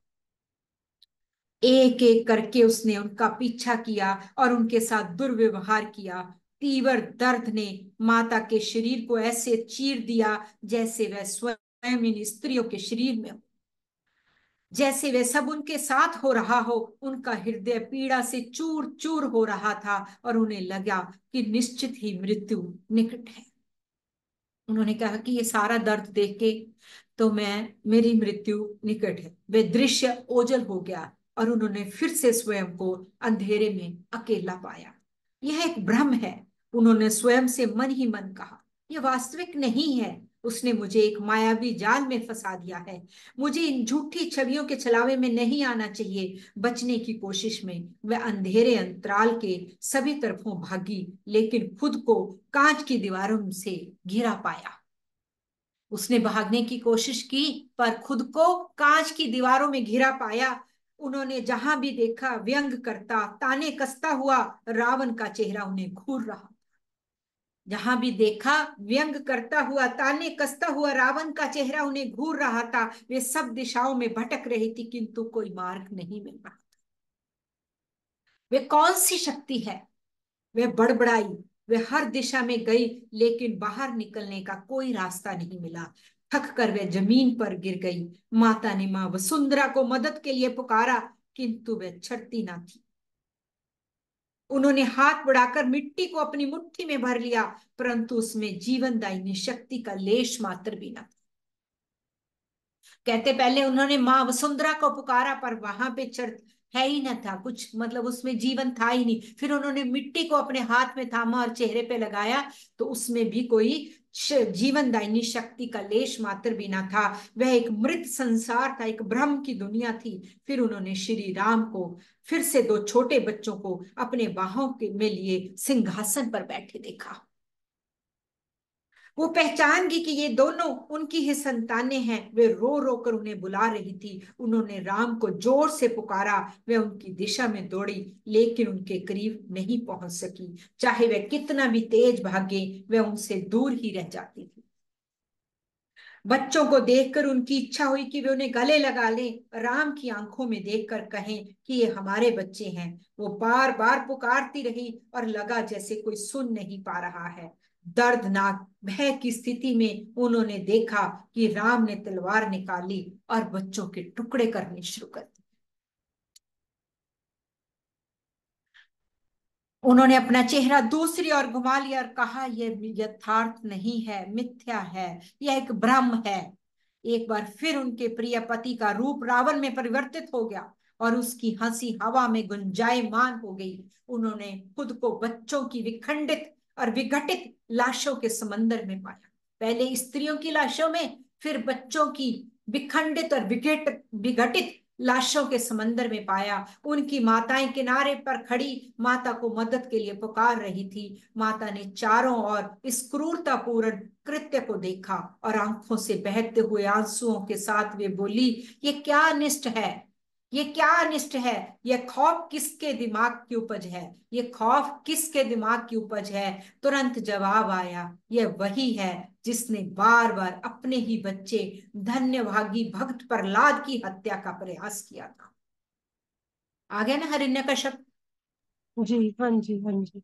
एक एक करके उसने उनका पीछा किया और उनके साथ दुर्व्यवहार किया। तीव्र दर्द ने माता के शरीर को ऐसे चीर दिया जैसे वह स्वयं इन स्त्रियों के शरीर में हो, जैसे वे सब उनके साथ हो रहा हो। उनका हृदय पीड़ा से चूर चूर हो रहा था और उन्हें लगा कि निश्चित ही मृत्यु निकट है। उन्होंने कहा कि ये सारा दर्द देख के तो मेरी मृत्यु निकट है। वे दृश्य ओझल हो गया और उन्होंने फिर से स्वयं को अंधेरे में अकेला पाया। यह एक भ्रम है, उन्होंने स्वयं से मन ही मन कहा। यह वास्तविक नहीं है। उसने मुझे एक मायावी जाल में फंसा दिया है। मुझे इन झूठी छवियों के छलावे में नहीं आना चाहिए। बचने की कोशिश में वह अंधेरे अंतराल के सभी तरफों भागी, लेकिन खुद को कांच की दीवारों से घिरा पाया। उसने भागने की कोशिश की पर खुद को कांच की दीवारों में घिरा पाया। उन्होंने जहां भी देखा व्यंग करता, ताने कसता हुआ रावण का चेहरा उन्हें घूर रहा। जहां भी देखा व्यंग करता हुआ, ताने कसता हुआ रावण का चेहरा उन्हें घूर रहा था। वे सब दिशाओं में भटक रही थी, किंतु कोई मार्ग नहीं मिल रहा था। वे कौन सी शक्ति है? वे बड़बड़ाई, वे हर दिशा में गई, लेकिन बाहर निकलने का कोई रास्ता नहीं मिला। थक कर वे जमीन पर गिर गई। माता ने मां वसुंधरा को मदद के लिए पुकारा, किंतु वह छड़ती ना थी। उन्होंने हाथ बढ़ाकर मिट्टी को अपनी मुट्ठी में भर लिया, परंतु उसमें जीवनदायिनी शक्ति का लेश मात्र भी न था। कहते पहले उन्होंने मां वसुंधरा को पुकारा, पर वहां पे चर है ही न था कुछ, मतलब उसमें जीवन था ही नहीं। फिर उन्होंने मिट्टी को अपने हाथ में थामा और चेहरे पे लगाया, तो उसमें भी कोई जीवनदायिनी शक्ति का लेश मात्र भी ना था। वह एक मृत संसार था, एक भ्रम की दुनिया थी। फिर उन्होंने श्री राम को फिर से दो छोटे बच्चों को अपने बाहों के में लिए सिंहासन पर बैठे देखा। वो पहचान गई कि ये दोनों उनकी ही संतानें हैं। वे रो रो कर उन्हें बुला रही थी। उन्होंने राम को जोर से पुकारा। वे उनकी दिशा में दौड़ी, लेकिन उनके करीब नहीं पहुंच सकी। चाहे वे कितना भी तेज भागे, वे उनसे दूर ही रह जाती थी। बच्चों को देखकर उनकी इच्छा हुई कि वे उन्हें गले लगा लें, राम की आंखों में देखकर कहें कि ये हमारे बच्चे हैं। वो बार बार पुकारती रही और लगा जैसे कोई सुन नहीं पा रहा है। दर्दनाक भय की स्थिति में उन्होंने देखा कि राम ने तलवार निकाली और बच्चों के टुकड़े करने शुरू कर दिए। उन्होंने अपना चेहरा दूसरी ओर घुमा लिया और कहा, यह यथार्थ नहीं है, मिथ्या है, यह एक भ्रम है। एक बार फिर उनके प्रिय पति का रूप रावण में परिवर्तित हो गया और उसकी हंसी हवा में गुंजायमान हो गई। उन्होंने खुद को बच्चों की विखंडित और विघटित लाशों के समंदर में पाया। पहले स्त्रियों की लाशों में, फिर बच्चों की विखंडित और विघटित लाशों के समंदर में पाया। उनकी माताएं किनारे पर खड़ी माता को मदद के लिए पुकार रही थी। माता ने चारों ओर इस क्रूरतापूर्ण कृत्य को देखा और आंखों से बहते हुए आंसुओं के साथ वे बोली, ये क्या अनिष्ट है, ये क्या अनिष्ट है। यह खौफ किसके दिमाग की उपज है, ये खौफ किसके दिमाग की उपज है। तुरंत जवाब आया, यह वही है जिसने बार बार अपने ही बच्चे धन्यभागी भक्त प्रहलाद की हत्या का प्रयास किया था। आ गया ना हिरण्यकश्यप। जी हाँ जी हाँ जी।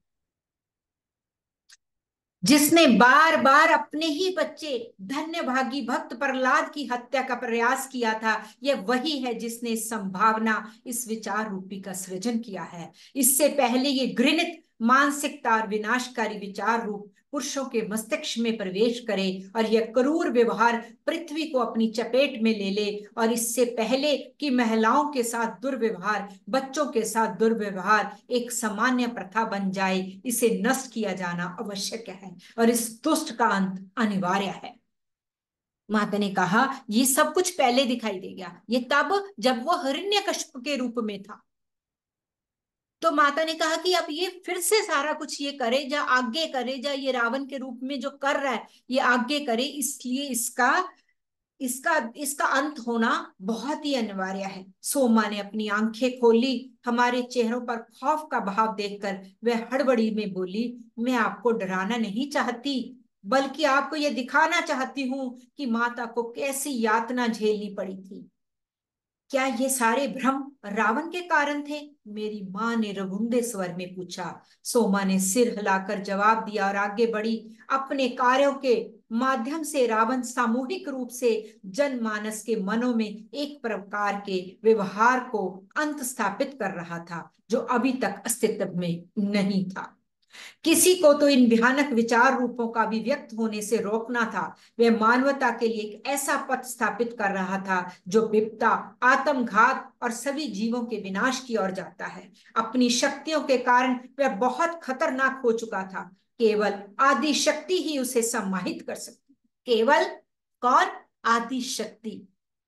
जिसने बार बार अपने ही बच्चे धन्यभागी भक्त प्रहलाद की हत्या का प्रयास किया था, यह वही है जिसने संभावना इस विचार रूपी का सृजन किया है। इससे पहले ये घृणित मानसिकता और विनाशकारी विचार रूप पुरुषों के मस्तिष्क में प्रवेश करे और यह क्रूर व्यवहार पृथ्वी को अपनी चपेट में ले ले, और इससे पहले कि महिलाओं के साथ दुर्व्यवहार, बच्चों के साथ दुर्व्यवहार एक सामान्य प्रथा बन जाए, इसे नष्ट किया जाना आवश्यक है और इस दुष्ट का अंत अनिवार्य है। माता ने कहा, ये सब कुछ पहले दिखाई देगा, ये तब जब वो हिरण्यकश्यप के रूप में था। तो माता ने कहा कि अब ये फिर से सारा कुछ ये करे जा, आगे करे जा, ये रावण के रूप में जो कर रहा है ये आगे करे, इसलिए इसका इसका इसका अंत होना बहुत ही अनिवार्य है। सोमा ने अपनी आंखें खोली। हमारे चेहरों पर खौफ का भाव देखकर वह हड़बड़ी में बोली, मैं आपको डराना नहीं चाहती, बल्कि आपको यह दिखाना चाहती हूं कि माता को कैसी यातना झेलनी पड़ी थी। क्या ये सारे भ्रम रावण के कारण थे? मेरी मां ने रघुंदे स्वर में पूछा। सोमा ने सिर हिलाकर जवाब दिया और आगे बढ़ी। अपने कार्यों के माध्यम से रावण सामूहिक रूप से जनमानस के मनों में एक प्रकार के व्यवहार को अंत स्थापित कर रहा था जो अभी तक अस्तित्व में नहीं था। किसी को तो इन भयानक विचार रूपों का अभिव्यक्त होने से रोकना था। वह मानवता के लिए एक ऐसा पथ स्थापित कर रहा था जो विपदा, आत्मघात और सभी जीवों के विनाश की ओर जाता है। अपनी शक्तियों के कारण वह बहुत खतरनाक हो चुका था। केवल आदि शक्ति ही उसे सम्मानित कर सकती। केवल कौन? आदि शक्ति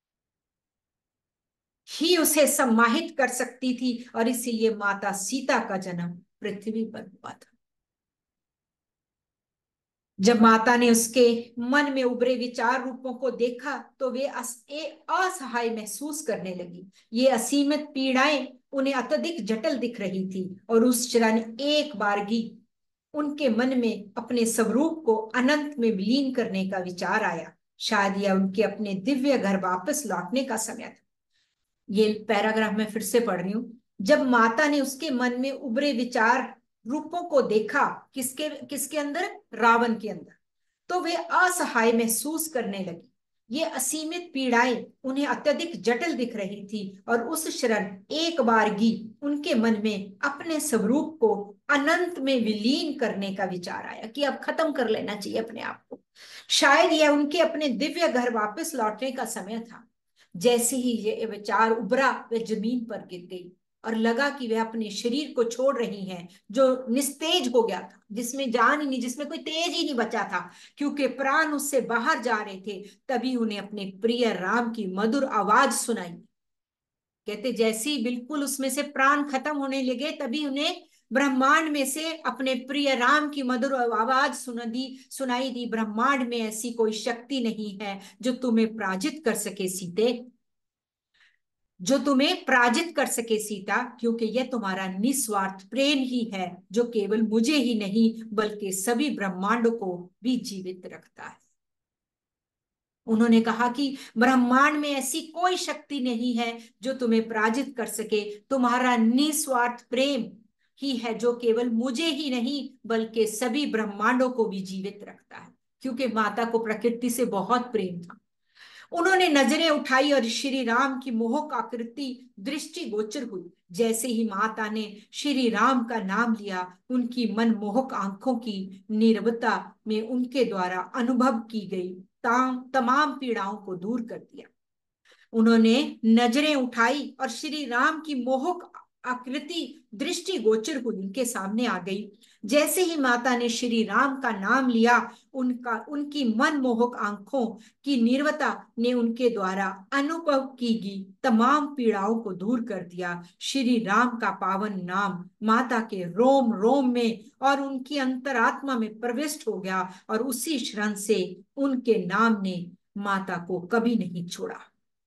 ही उसे सम्मानित कर सकती थी, और इसीलिए माता सीता का जन्म पृथ्वी पर हुआ था। जब माता ने उसके मन में उभरे विचार रूपों को देखा तो वे असहाय महसूस करने लगी। ये असीमित पीड़ाएं उन्हें अत्यधिक जटिल दिख रही थी, और उस क्षण एक बारगी उनके मन में अपने स्वरूप को अनंत में विलीन करने का विचार आया। शायद यह उनके अपने दिव्य घर वापस लौटने का समय था। ये पैराग्राफ मैं फिर से पढ़ रही हूं। जब माता ने उसके मन में उभरे विचार रूपों को देखा, किसके किसके अंदर? रावण के अंदर, तो वे असहाय महसूस करने लगी। ये असीमित पीड़ाएं उन्हें अत्यधिक जटिल दिख रही थी और उस क्षण एक बारगी उनके मन में अपने स्वरूप को अनंत में विलीन करने का विचार आया कि अब खत्म कर लेना चाहिए अपने आप को। शायद यह उनके अपने दिव्य घर वापस लौटने का समय था। जैसे ही ये विचार उभरा, वे जमीन पर गिर गई और लगा कि वे अपने शरीर को छोड़ रही हैं जो निस्तेज हो गया था, जिसमें जान ही नहीं, जिसमें कोई तेज ही नहीं बचा था, क्योंकि प्राण उससे बाहर जा रहे थे। तभी उन्हें अपने प्रिय राम की मधुर आवाज सुनाई। कहते जैसे ही बिल्कुल उसमें से प्राण खत्म होने लगे, तभी उन्हें ब्रह्मांड में से अपने प्रिय राम की मधुर आवाज सुनाई दी। ब्रह्मांड में ऐसी कोई शक्ति नहीं है जो तुम्हें पराजित कर सके सीते, जो तुम्हें पराजित कर सके सीता, क्योंकि यह तुम्हारा निस्वार्थ प्रेम ही है जो केवल मुझे ही नहीं बल्कि सभी ब्रह्मांडों को भी जीवित रखता है। उन्होंने कहा कि ब्रह्मांड में ऐसी कोई शक्ति नहीं है जो तुम्हें पराजित कर सके। तुम्हारा निस्वार्थ प्रेम ही है जो केवल मुझे ही नहीं बल्कि सभी ब्रह्मांडों को भी जीवित रखता है, क्योंकि माता को प्रकृति से बहुत प्रेम था। उन्होंने नजरें उठाई और श्री राम की मोहक आकृति दृष्टि गोचर हुई। जैसे ही माता ने श्री राम का नाम लिया, उनकी मनमोहक आंखों की नीरवता में उनके द्वारा अनुभव की गई तमाम पीड़ाओं को दूर कर दिया। उन्होंने नजरें उठाई और श्री राम की मोहक आकृति दृष्टि गोचर हुई, उनके सामने आ गई। जैसे ही माता ने श्री राम का नाम लिया, उनकी मनमोहक आंखों की निर्वता ने उनके द्वारा अनुभव की गई तमाम पीड़ाओं को दूर कर दिया। श्री राम का पावन नाम माता के रोम रोम में और उनकी अंतरात्मा में प्रविष्ट हो गया और उसी क्षण से उनके नाम ने माता को कभी नहीं छोड़ा।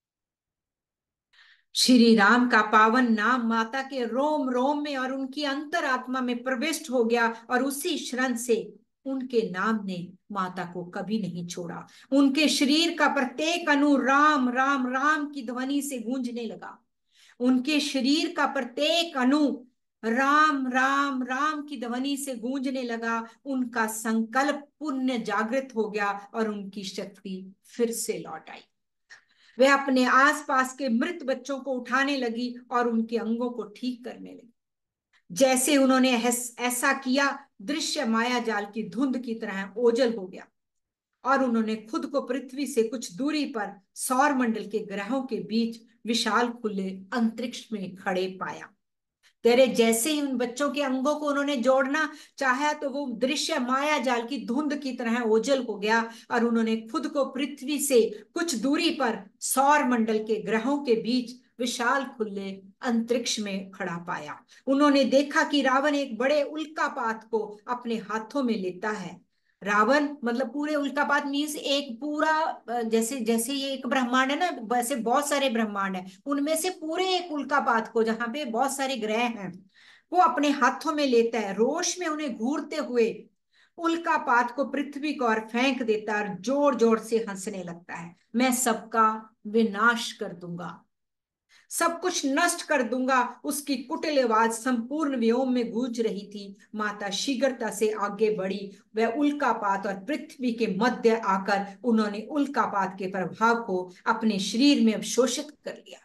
श्री राम का पावन नाम माता के रोम रोम में और उनकी अंतरात्मा में प्रविष्ट हो गया और उसी क्षण से उनके नाम ने माता को कभी नहीं छोड़ा। उनके शरीर का प्रत्येक अणु राम राम राम की ध्वनि से गूंजने लगा। उनके शरीर का प्रत्येक अणु राम राम राम की ध्वनि से गूंजने लगा। उनका संकल्प पुण्य जागृत हो गया और उनकी शक्ति फिर से लौट आई। वे अपने आसपास के मृत बच्चों को उठाने लगी और उनके अंगों को ठीक करने लगी। जैसे उन्होंने ऐसा किया, दृश्य माया जाल की धुंध की तरह ओझल हो गया और उन्होंने खुद को पृथ्वी से कुछ दूरी पर सौर मंडल के ग्रहों के बीच विशाल खुले अंतरिक्ष में खड़े पाया। तेरे जैसे ही उन बच्चों के अंगों को उन्होंने जोड़ना चाहा तो वो दृश्य माया जाल की धुंध की तरह ओझल हो गया और उन्होंने खुद को पृथ्वी से कुछ दूरी पर सौर मंडल के ग्रहों के बीच विशाल खुले अंतरिक्ष में खड़ा पाया। उन्होंने देखा कि रावण एक बड़े उल्कापात को अपने हाथों में लेता है। रावण मतलब पूरे उल्कापात मीन्स एक पूरा, जैसे जैसे ये एक ब्रह्मांड है ना, वैसे बहुत सारे ब्रह्मांड है, उनमें से पूरे एक उल्कापात को जहां पे बहुत सारे ग्रह हैं वो अपने हाथों में लेता है। रोष में उन्हें घूरते हुए उल्कापात को पृथ्वी को और फेंक देता है और जोर जोर से हंसने लगता है। मैं सबका विनाश कर दूंगा, सब कुछ नष्ट कर दूंगा। उसकी कुटिल आवाज संपूर्ण व्योम में गूंज रही थी। माता शीघ्रता से आगे बढ़ी। वह उल्कापात और पृथ्वी के मध्य आकर उन्होंने उल्कापात के प्रभाव को अपने शरीर में अवशोषित कर लिया।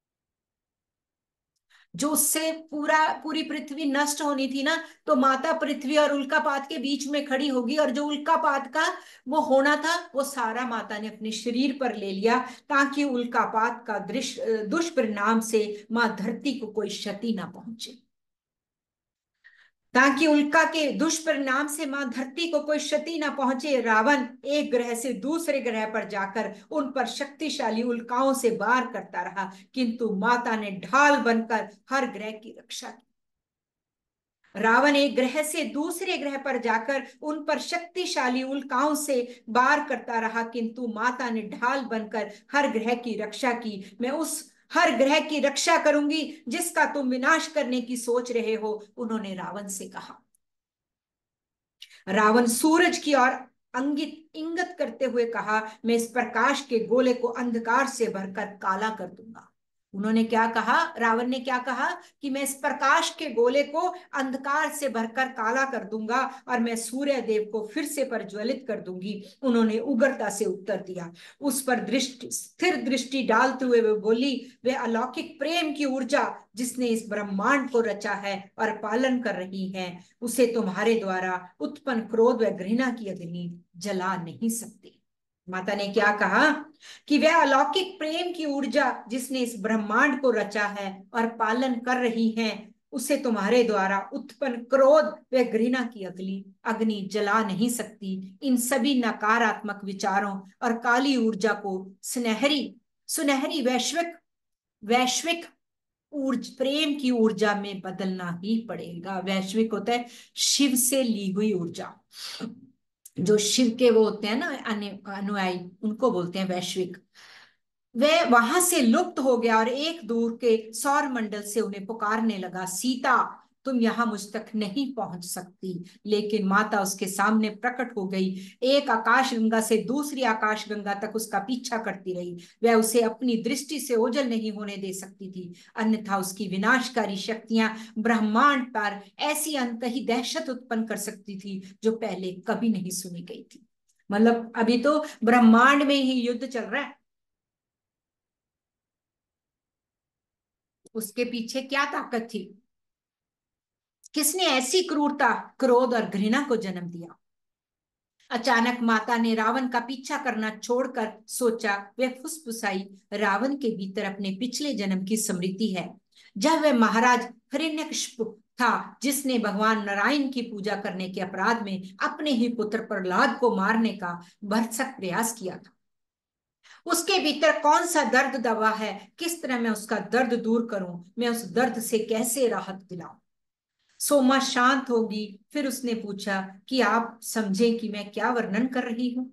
जो उससे पूरी पृथ्वी नष्ट होनी थी ना, तो माता पृथ्वी और उल्कापात के बीच में खड़ी होगी और जो उल्कापात का वो होना था वो सारा माता ने अपने शरीर पर ले लिया, ताकि उल्कापात का दुष्परिणाम से मां धरती को कोई क्षति ना पहुंचे, ताकि उल्का के दुष्परिणाम से मां धरती को कोई क्षति ना पहुंचे। रावण एक ग्रह से दूसरे ग्रह पर जाकर उन पर शक्तिशाली उल्काओं से वार करता रहा, किंतु माता ने ढाल बनकर हर ग्रह की रक्षा की। रावण एक ग्रह से दूसरे ग्रह पर जाकर उन पर शक्तिशाली उल्काओं से वार करता रहा, किंतु माता ने ढाल बनकर हर ग्रह की रक्षा की। मैं उस हर ग्रह की रक्षा करूंगी जिसका तुम विनाश करने की सोच रहे हो, उन्होंने रावण से कहा। रावण सूरज की ओर इंगित करते हुए कहा, मैं इस प्रकाश के गोले को अंधकार से भरकर काला कर दूंगा। उन्होंने क्या कहा, रावण ने क्या कहा कि मैं इस प्रकाश के गोले को अंधकार से भरकर काला कर दूंगा और मैं सूर्य देव को फिर से प्रज्वलित कर दूंगी। उन्होंने उग्रता से उत्तर दिया। उस पर दृष्टि स्थिर दृष्टि डालते हुए वे बोली, वे अलौकिक प्रेम की ऊर्जा जिसने इस ब्रह्मांड को रचा है और पालन कर रही है, उसे तुम्हारे द्वारा उत्पन्न क्रोध व घृणा की अग्नि जला नहीं सकती। माता ने क्या कहा कि वह अलौकिक प्रेम की ऊर्जा जिसने इस ब्रह्मांड को रचा है और पालन कर रही है, उसे तुम्हारे द्वारा उत्पन्न क्रोध व घृणा की अग्नि अग्नि जला नहीं सकती। इन सभी नकारात्मक विचारों और काली ऊर्जा को सुनहरी सुनहरी वैश्विक वैश्विक प्रेम की ऊर्जा में बदलना ही पड़ेगा। वैश्विक होता है शिव से ली हुई ऊर्जा। जो शिव के वो होते हैं ना अनुयायी, उनको बोलते हैं वैश्विक। वह वहां से लुप्त हो गया और एक दूर के सौर मंडल से उन्हें पुकारने लगा, सीता तुम यहां मुझ तक नहीं पहुंच सकती। लेकिन माता उसके सामने प्रकट हो गई। एक आकाश गंगा से दूसरी आकाश गंगा तक उसका पीछा करती रही। वह उसे अपनी दृष्टि से ओझल नहीं होने दे सकती थी, अन्यथा उसकी विनाशकारी शक्तियां ब्रह्मांड पर ऐसी अंतही दहशत उत्पन्न कर सकती थी जो पहले कभी नहीं सुनी गई थी। मतलब अभी तो ब्रह्मांड में ही युद्ध चल रहा है, उसके पीछे क्या ताकत थी? किसने ऐसी क्रूरता, क्रोध और घृणा को जन्म दिया? अचानक माता ने रावण का पीछा करना छोड़कर सोचा, वह फुसफुसाई, रावण के भीतर अपने पिछले जन्म की स्मृति है, जब वह महाराज हिरण्यकशिपु था, जिसने भगवान नारायण की पूजा करने के अपराध में अपने ही पुत्र प्रहलाद को मारने का भरसक प्रयास किया था। उसके भीतर कौन सा दर्द दबा है, किस तरह मैं उसका दर्द दूर करूं, मैं उस दर्द से कैसे राहत दिलाऊं? सोमा शांत होगी, फिर उसने पूछा कि आप समझे कि मैं क्या वर्णन कर रही हूं?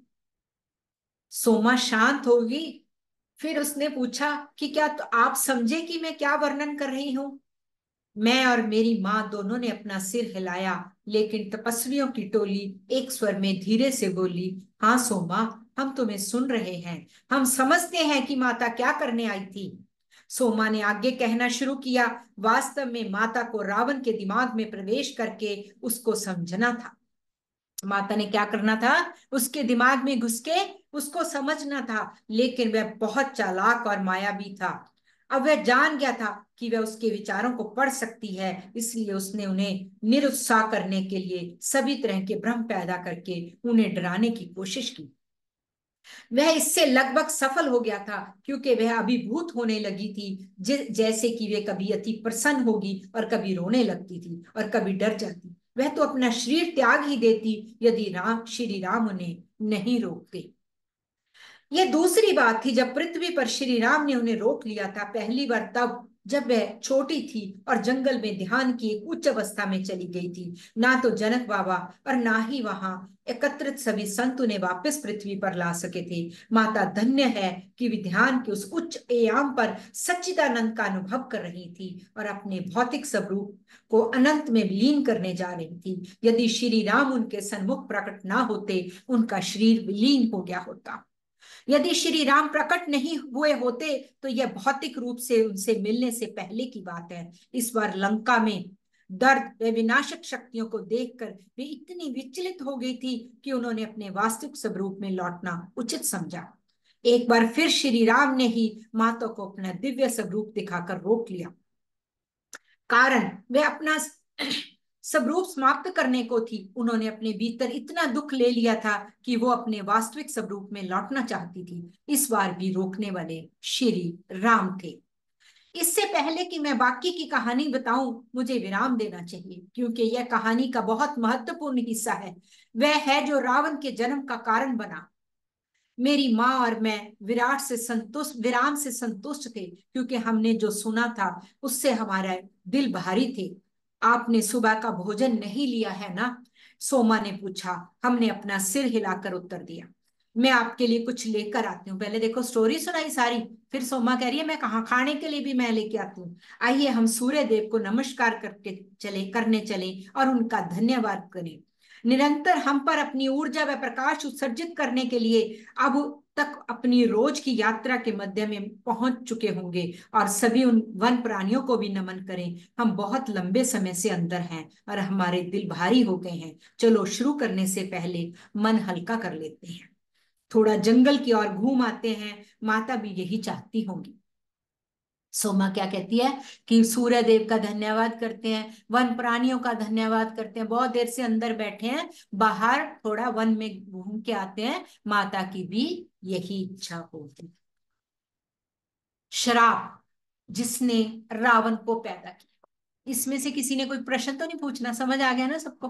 सोमा शांत होगी, फिर उसने पूछा कि क्या तो आप समझे कि मैं क्या वर्णन कर रही हूं? मैं और मेरी माँ दोनों ने अपना सिर हिलाया, लेकिन तपस्वियों की टोली एक स्वर में धीरे से बोली, हाँ सोमा, हम तुम्हें सुन रहे हैं, हम समझते हैं कि माता क्या करने आई थी। सोमा ने आगे कहना शुरू किया, वास्तव में माता को रावण के दिमाग में प्रवेश करके उसको समझना था। माता ने क्या करना था? उसके दिमाग में घुस के उसको समझना था। लेकिन वह बहुत चालाक और मायावी था। अब वह जान गया था कि वह उसके विचारों को पढ़ सकती है, इसलिए उसने उन्हें निरुत्साह करने के लिए सभी तरह के भ्रम पैदा करके उन्हें डराने की कोशिश की। वह इससे लगभग सफल हो गया था, क्योंकि वह अभिभूत होने लगी थी, जैसे कि वे कभी अति प्रसन्न होगी और कभी रोने लगती थी और कभी डर जाती। वह तो अपना शरीर त्याग ही देती यदि श्री राम उन्हें नहीं रोकते। यह दूसरी बात थी जब पृथ्वी पर श्री राम ने उन्हें रोक लिया था, पहली बार तब जब वह छोटी थी और जंगल में ध्यान की एक उच्च अवस्था में चली गई थी। ना तो जनक बाबा और ना ही वहां एकत्रित सभी संत उन्हें वापस पृथ्वी पर ला सके थे। माता धन्य है कि वे ध्यान के उस उच्च एयाम पर सच्चिदानंद का अनुभव कर रही थी और अपने भौतिक स्वरूप को अनंत में विलीन करने जा रही थी। यदि श्री राम उनके सन्मुख प्रकट ना होते, उनका शरीर विलीन हो गया होता। यदि श्री राम प्रकट नहीं हुए होते तो यह भौतिक रूप से उनसे मिलने से पहले की बात है। इस बार लंका में दर्द व विनाशक शक्तियों को देखकर वे इतनी विचलित हो गई थी कि उन्होंने अपने वास्तविक स्वरूप में लौटना उचित समझा। एक बार फिर श्री राम ने ही माता को अपना दिव्य स्वरूप दिखाकर रोक लिया, कारण वे अपना स्वरूप समाप्त करने को थी। उन्होंने अपने भीतर इतना दुख ले लिया था कि वो अपने वास्तविक स्वरूप में लौटना चाहती थी। इस बार भी रोकने वाले श्री राम थे। इससे पहले कि मैं बाकी की कहानी बताऊं, मुझे विराम देना चाहिए, क्योंकि यह कहानी का बहुत महत्वपूर्ण हिस्सा है। वह है जो रावण के जन्म का कारण बना। मेरी माँ और मैं विराम से संतुष्ट थे, क्योंकि हमने जो सुना था उससे हमारा दिल भारी थे। आपने सुबह का भोजन नहीं लिया है ना? सोमा ने पूछा। हमने अपना सिर हिलाकर उत्तर दिया। मैं आपके लिए कुछ लेकर आती हूँ। पहले देखो, स्टोरी सुनाई सारी, फिर सोमा कह रही है मैं कहाँ, खाने के लिए भी मैं लेके आती हूँ। आइए हम सूर्य देव को नमस्कार करने चले और उनका धन्यवाद करें। निरंतर हम पर अपनी ऊर्जा व प्रकाश उत्सर्जित करने के लिए अब तक अपनी रोज की यात्रा के मध्य में पहुंच चुके होंगे। और सभी उन वन प्राणियों को भी नमन करें। हम बहुत लंबे समय से अंदर हैं और हमारे दिल भारी हो गए हैं। चलो शुरू करने से पहले मन हल्का कर लेते हैं, थोड़ा जंगल की ओर घूम आते हैं। माता भी यही चाहती होंगी। सोमा क्या कहती है कि सूर्य देव का धन्यवाद करते हैं, वन प्राणियों का धन्यवाद करते हैं, बहुत देर से अंदर बैठे हैं, बाहर थोड़ा वन में घूम के आते हैं। माता की भी यही इच्छा होती। श्राप जिसने रावण को पैदा किया, इसमें से किसी ने कोई प्रश्न तो नहीं पूछना? समझ आ गया ना सबको?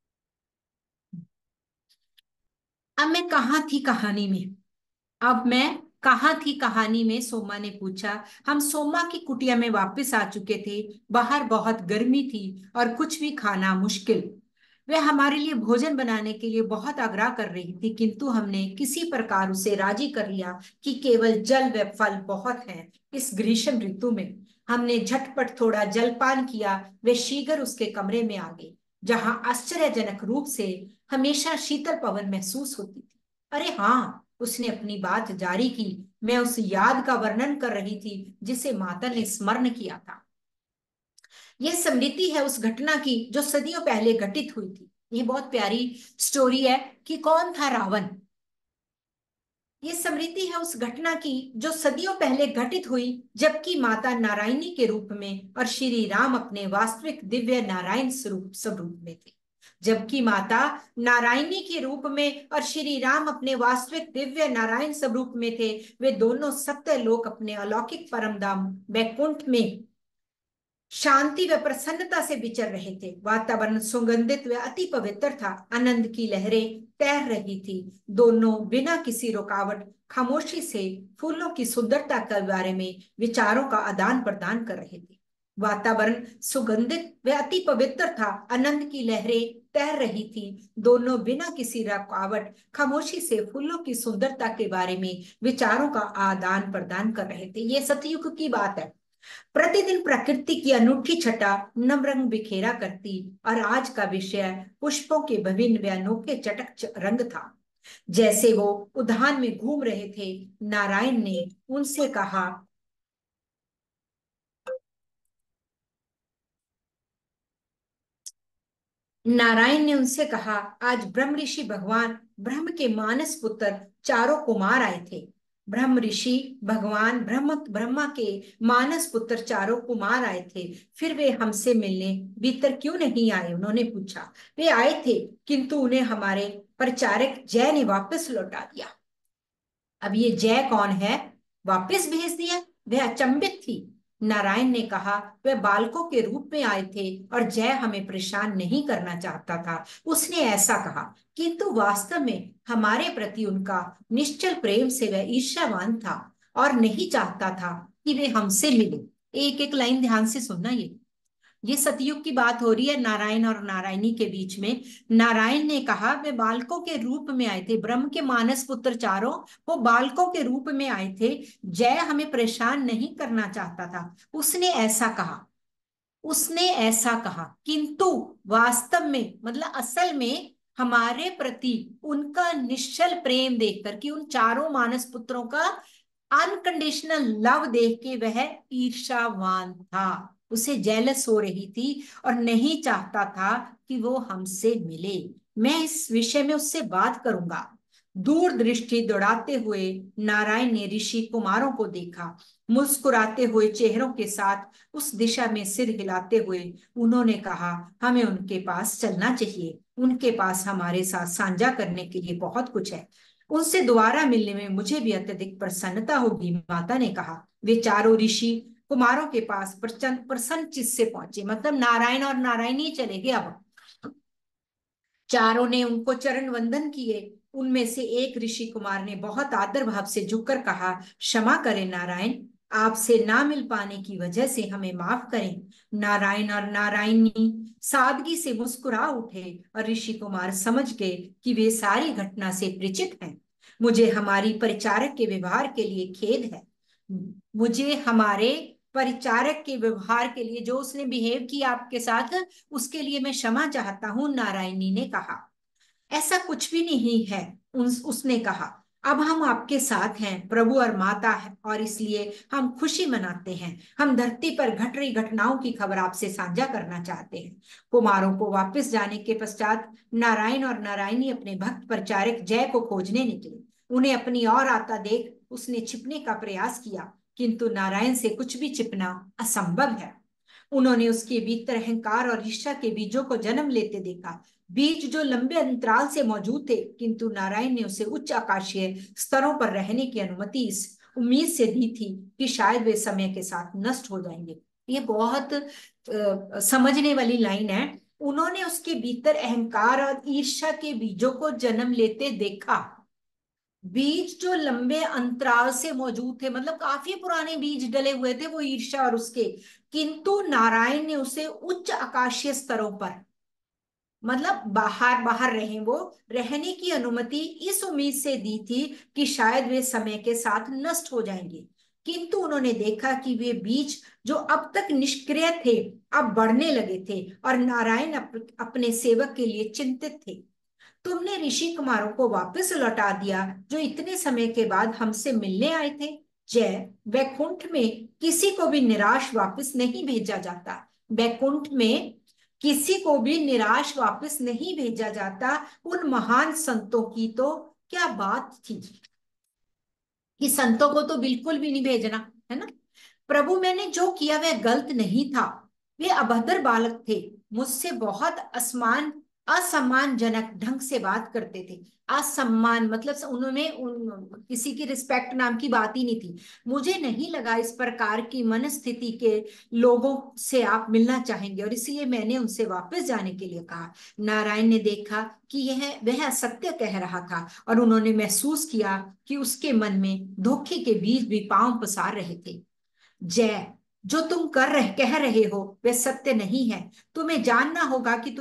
अब मैं कहाँ थी कहानी में? अब मैं कहाँ थी कहानी में, सोमा ने पूछा। हम सोमा की कुटिया में वापस आ चुके थे। बाहर बहुत गर्मी थी और कुछ भी खाना मुश्किल। वह हमारे लिए भोजन बनाने के लिए बहुत आग्रह कर रही थी, किंतु हमने किसी प्रकार उसे राजी कर लिया कि केवल जल व फल बहुत हैं इस ग्रीष्म ऋतु में। हमने झटपट थोड़ा जलपान किया। वे शीघ्र उसके कमरे में आ गए, जहां आश्चर्यजनक रूप से हमेशा शीतल पवन महसूस होती थी। अरे हाँ, उसने अपनी बात जारी की। मैं उस याद का वर्णन कर रही थी जिसे माता ने स्मरण किया था। यह स्मृति है उस घटना की जो सदियों पहले घटित हुई थी। ये बहुत प्यारी स्टोरी है कि कौन था रावण। ये स्मृति है उस घटना की जो सदियों पहले घटित हुई, जबकि माता नारायणी के रूप में और श्री राम अपने वास्तविक दिव्य नारायण स्वरूप में थे। जबकि माता नारायणी के रूप में और श्री राम अपने वास्तविक दिव्य नारायण स्वरूप में थे, वे दोनों सत्य लोक अपने अलौकिक परम धाम वैकुंठ में शांति व प्रसन्नता से विचर रहे थे। वातावरण सुगंधित व अति पवित्र था। आनंद की लहरें तैर रही थी। दोनों बिना किसी रुकावट खामोशी से फूलों की सुंदरता के बारे में विचारों का आदान प्रदान कर रहे थे। वातावरण सुगंधित व अति पवित्र था। आनंद की लहरें तैर रही थी। दोनों बिना किसी रुकावट खामोशी से फूलों की सुंदरता के बारे में विचारों का आदान प्रदान कर रहे थे। ये सतयुग की बात है। प्रतिदिन प्रकृति की अनूठी छटा नवरंग बिखेरा करती, और आज का विषय पुष्पों के विभिन्न व अनोखे चटक रंग था। जैसे वो उद्यान में घूम रहे थे, नारायण ने उनसे कहा, आज ब्रह्म ऋषि भगवान ब्रह्म के मानस पुत्र चारों कुमार आए थे। ब्रह्म ऋषि भगवान ब्रह्मा के मानस पुत्र चारों कुमार आए थे। फिर वे हमसे मिलने भीतर क्यों नहीं आए? उन्होंने पूछा। वे आए थे, किंतु उन्हें हमारे परिचारक जय ने वापस लौटा दिया। अब ये जय कौन है? वापस भेज दिया? वह अचंभित थी। नारायण ने कहा, वे बालकों के रूप में आए थे और जय हमें परेशान नहीं करना चाहता था। उसने ऐसा कहा, किंतु वास्तव में हमारे प्रति उनका निश्चल प्रेम से वह ईर्ष्यावान था और नहीं चाहता था कि वे हमसे मिले। एक एक लाइन ध्यान से सुनना। ये सतयुग की बात हो रही है, नारायण और नारायणी के बीच में। नारायण ने कहा, वे बालकों के रूप में आए थे। ब्रह्म के मानस पुत्र चारों वो बालकों के रूप में आए थे। जय हमें परेशान नहीं करना चाहता था। उसने ऐसा कहा, किंतु वास्तव में मतलब असल में हमारे प्रति उनका निश्चल प्रेम देखकर, कि उन चारों मानस पुत्रों का अनकंडीशनल लव देख के वह ईर्ष्यावान था। उसे जेलस हो रही थी और नहीं चाहता था कि वो हमसे मिले। मैं इस विषय में उससे बात करूंगा। दूर दृष्टि दौड़ाते हुए नारायण ने ऋषि कुमारों को देखा। मुस्कुराते हुए चेहरों के साथ उस दिशा में सिर हिलाते हुए उन्होंने कहा, हमें उनके पास चलना चाहिए। उनके पास हमारे साथ साझा करने के लिए बहुत कुछ है। उनसे दोबारा मिलने में मुझे भी अत्यधिक प्रसन्नता होगी, माता ने कहा। वे चारों ऋषि कुमारों के पास प्रसन्न चित्त से पहुंचे। मतलब नारायण और नारायणी चले गए। अब चारों ने उनको चरण वंदन किए। उनमें से एक ऋषि कुमार ने बहुत आदर भाव से झुककर कहा, क्षमा करें नारायण, आपसे ना मिल पाने की वजह से हमें माफ करें। नारायण और नारायणी सादगी से मुस्कुरा उठे और ऋषि कुमार समझ गए कि वे सारी घटना से परिचित हैं। मुझे हमारी परिचारक के व्यवहार के लिए खेद है। मुझे हमारे परिचारक के व्यवहार के लिए, जो उसने बिहेव किया आपके साथ, उसके लिए मैं क्षमा चाहता हूं, नारायणी ने कहा। ऐसा कुछ भी नहीं है, उसने कहा। अब हम आपके साथ हैं, प्रभु और माता है, और इसलिए हम खुशी मनाते हैं। हम धरती पर घट रही घटनाओं की खबर आपसे साझा करना चाहते हैं। कुमारों को वापस जाने के पश्चात नारायण और नारायणी अपने भक्त प्रचारक जय को खोजने निकले। उन्हें अपनी ओर आता देख उसने छिपने का प्रयास किया, किंतु नारायण से कुछ भी छिपना असंभव है। उन्होंने उसके भीतर अहंकार और ईर्ष्या के बीजों को जन्म लेते देखा, बीज जो लंबे अंतराल से मौजूद थे, किंतु नारायण ने उसे उच्च आकाशीय स्तरों पर रहने की अनुमति इस उम्मीद से दी थी कि शायद वे समय के साथ नष्ट हो जाएंगे। ये बहुत समझने वाली लाइन है। उन्होंने उसके भीतर अहंकार और ईर्ष्या के बीजों को जन्म लेते देखा। बीज जो लंबे अंतराल से मौजूद थे, मतलब काफी पुराने बीज डले हुए थे वो ईर्ष्या और उसके, किंतु नारायण ने उसे उच्च आकाशीय स्तरों पर, मतलब बाहर बाहर रहे वो, रहने की अनुमति इस उम्मीद से दी थी कि शायद वे समय के साथ नष्ट हो जाएंगे। किंतु उन्होंने देखा कि वे बीज जो अब तक निष्क्रिय थे अब बढ़ने लगे थे, और नारायण अपने सेवक के लिए चिंतित थे। तुमने ऋषि कुमारों को वापस लौटा दिया जो इतने समय के बाद हमसे मिलने आए थे। जय, वैकुंठ में किसी को भी निराश वापस नहीं भेजा जाता। वैकुंठ में किसी को भी निराश वापस नहीं भेजा जाता। उन महान संतों की तो क्या बात थी कि संतों को तो बिल्कुल भी नहीं भेजना, है ना। प्रभु, मैंने जो किया वह गलत नहीं था। वे अभद्र बालक थे, मुझसे बहुत असम्मानजनक ढंग से बात करते थे। असम्मान मतलब उन्होंने किसी की रिस्पेक्ट नाम की बात ही नहीं थी। मुझे नहीं लगा इस प्रकार की मनस्थिति के लोगों से आप मिलना चाहेंगे, और इसलिए मैंने उनसे वापस जाने के लिए कहा। नारायण ने देखा कि यह वह असत्य कह रहा था, और उन्होंने महसूस किया कि उसके मन में धोखे के बीज भी पांव पसार रहे थे। जय, जो तुम कह रहे हो वह सत्य नहीं है। तुम्हें जानना होगा कि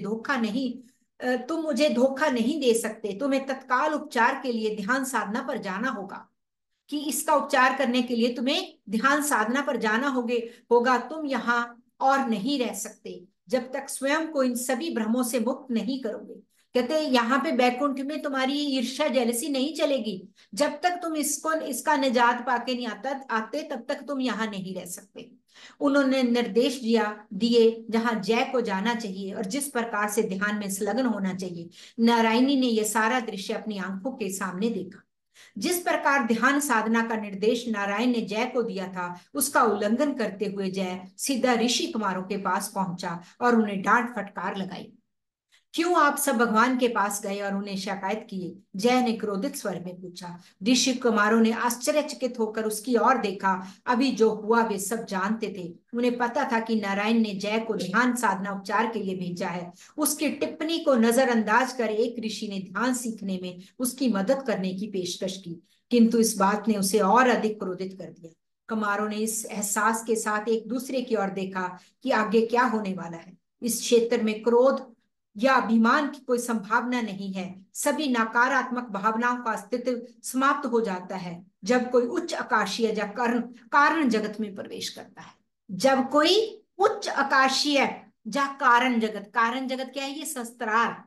तुम मुझे धोखा नहीं दे सकते। तुम्हें तत्काल उपचार के लिए ध्यान साधना पर जाना होगा, कि इसका उपचार करने के लिए तुम्हें ध्यान साधना पर जाना होगा। तुम यहाँ और नहीं रह सकते जब तक स्वयं को इन सभी भ्रमों से मुक्त नहीं करोगे। कहते हैं यहाँ पे बैकुंठ में तुम्हारी ईर्ष्या जेलसी नहीं चलेगी। जब तक तुम इसका निजात पाके नहीं आते तब तक तुम यहाँ नहीं रह सकते। उन्होंने निर्देश दिए जहां जय को जाना चाहिए और जिस प्रकार से ध्यान में संलग्न होना चाहिए। नारायणी ने यह सारा दृश्य अपनी आंखों के सामने देखा। जिस प्रकार ध्यान साधना का निर्देश नारायण ने जय को दिया था, उसका उल्लंघन करते हुए जय सीधा ऋषि कुमारों के पास पहुंचा और उन्हें डांट फटकार लगाई। क्यों आप सब भगवान के पास गए और उन्हें शिकायत किए? जय ने क्रोधित स्वर में पूछा। ऋषि कुमारों ने आश्चर्यचकित होकर उसकी ओर देखा। अभी जो हुआ वे सब जानते थे। उन्हें पता था कि नारायण ने जय को ध्यान साधना उपचार के लिए भेजा है। उसकी टिप्पणी को नजरअंदाज कर एक ऋषि ने ध्यान सीखने में उसकी मदद करने की पेशकश की, किंतु इस बात ने उसे और अधिक क्रोधित कर दिया। कुमारों ने इस एहसास के साथ एक दूसरे की ओर देखा कि आगे क्या होने वाला है। इस क्षेत्र में क्रोध या अभिमान की कोई संभावना नहीं है। सभी नकारात्मक भावनाओं का अस्तित्व समाप्त हो जाता है जब कोई उच्च आकाशीय या कारण जगत में प्रवेश करता है। जब कोई उच्च आकाशीय या कारण जगत क्या है? ये शस्त्रार।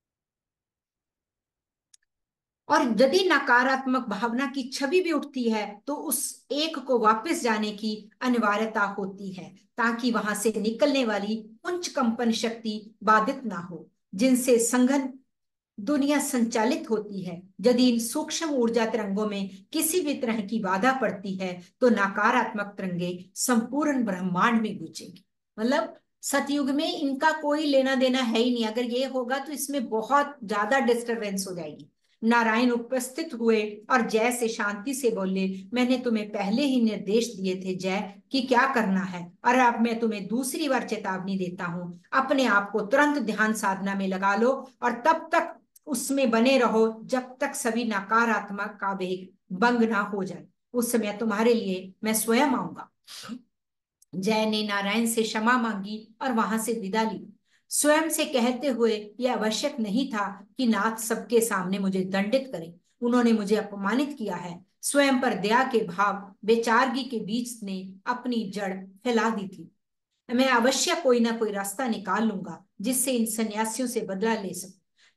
और यदि नकारात्मक भावना की छवि भी उठती है तो उस एक को वापस जाने की अनिवार्यता होती है, ताकि वहां से निकलने वाली उच्च कंपन शक्ति बाधित ना हो जिनसे संघन दुनिया संचालित होती है। यदि इन सूक्ष्म ऊर्जा तरंगों में किसी भी तरह की बाधा पड़ती है तो नकारात्मक तरंगे संपूर्ण ब्रह्मांड में गूंजेंगी। मतलब सतयुग में इनका कोई लेना देना है ही नहीं। अगर ये होगा तो इसमें बहुत ज्यादा डिस्टरबेंस हो जाएगी। नारायण उपस्थित हुए और जय से शांति से बोले, मैंने तुम्हें पहले ही निर्देश दिए थे जय कि क्या करना है, और अब मैं तुम्हें दूसरी बार चेतावनी देता हूं। अपने आप को तुरंत ध्यान साधना में लगा लो और तब तक उसमें बने रहो जब तक सभी नकारात्मक का वेग भंग ना हो जाए। उस समय तुम्हारे लिए मैं स्वयं आऊंगा। जय ने नारायण से क्षमा मांगी और वहां से विदा ली, स्वयं से कहते हुए यह आवश्यक नहीं था कि नाथ सबके सामने मुझे दंडित करें। उन्होंने मुझे अपमानित किया है। स्वयं पर दया के भाव बेचारगी के बीच ने अपनी जड़ फैला दी थी। मैं अवश्य कोई ना कोई रास्ता निकाल लूंगा जिससे इन सन्यासियों से बदला ले सकूं।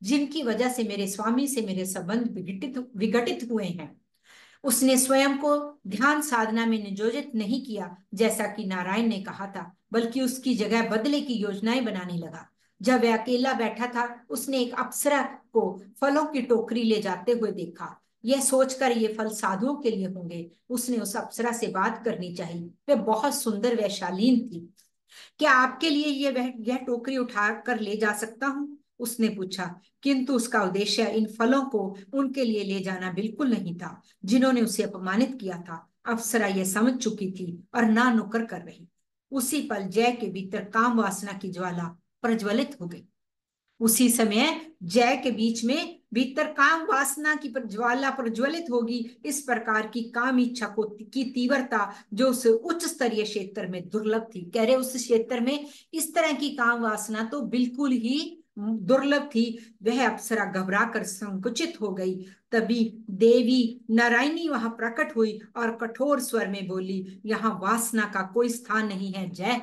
जिनकी वजह से मेरे स्वामी से मेरे संबंध विघटित हुए हैं। उसने स्वयं को ध्यान साधना में नियोजित नहीं किया जैसा कि नारायण ने कहा था, बल्कि उसकी जगह बदले की योजनाएं बनाने लगा। जब वह अकेला बैठा था, उसने एक अप्सरा को फलों की टोकरी ले जाते हुए देखा। यह सोचकर ये फल साधुओं के लिए होंगे, उसने उस अप्सरा से बात करनी चाहिए। वह बहुत सुंदर व शालीन थी। क्या आपके लिए यह टोकरी उठा कर ले जा सकता हूँ? उसने पूछा। किंतु उसका उद्देश्य इन फलों को उनके लिए ले जाना बिल्कुल नहीं था जिन्होंने उसे अपमानित किया था। अप्सरा यह समझ चुकी थी और ना नुक्कर कर रही। उसी पल जय के भीतर काम वासना की ज्वाला प्रज्वलित हो गई। उसी समय जय के बीच में भीतर काम वासना की ज्वाला प्रज्वलित होगी। इस प्रकार की काम इच्छा को की तीव्रता जो उस उच्च स्तरीय क्षेत्र में दुर्लभ थी। कह रहे उस क्षेत्र में इस तरह की काम वासना तो बिल्कुल ही दुर्लभ थी। वह अप्सरा घबरा कर संकुचित हो गई। तभी देवी नारायणी वहां प्रकट हुई और कठोर स्वर में बोली, यहाँ वासना का कोई स्थान नहीं है जय।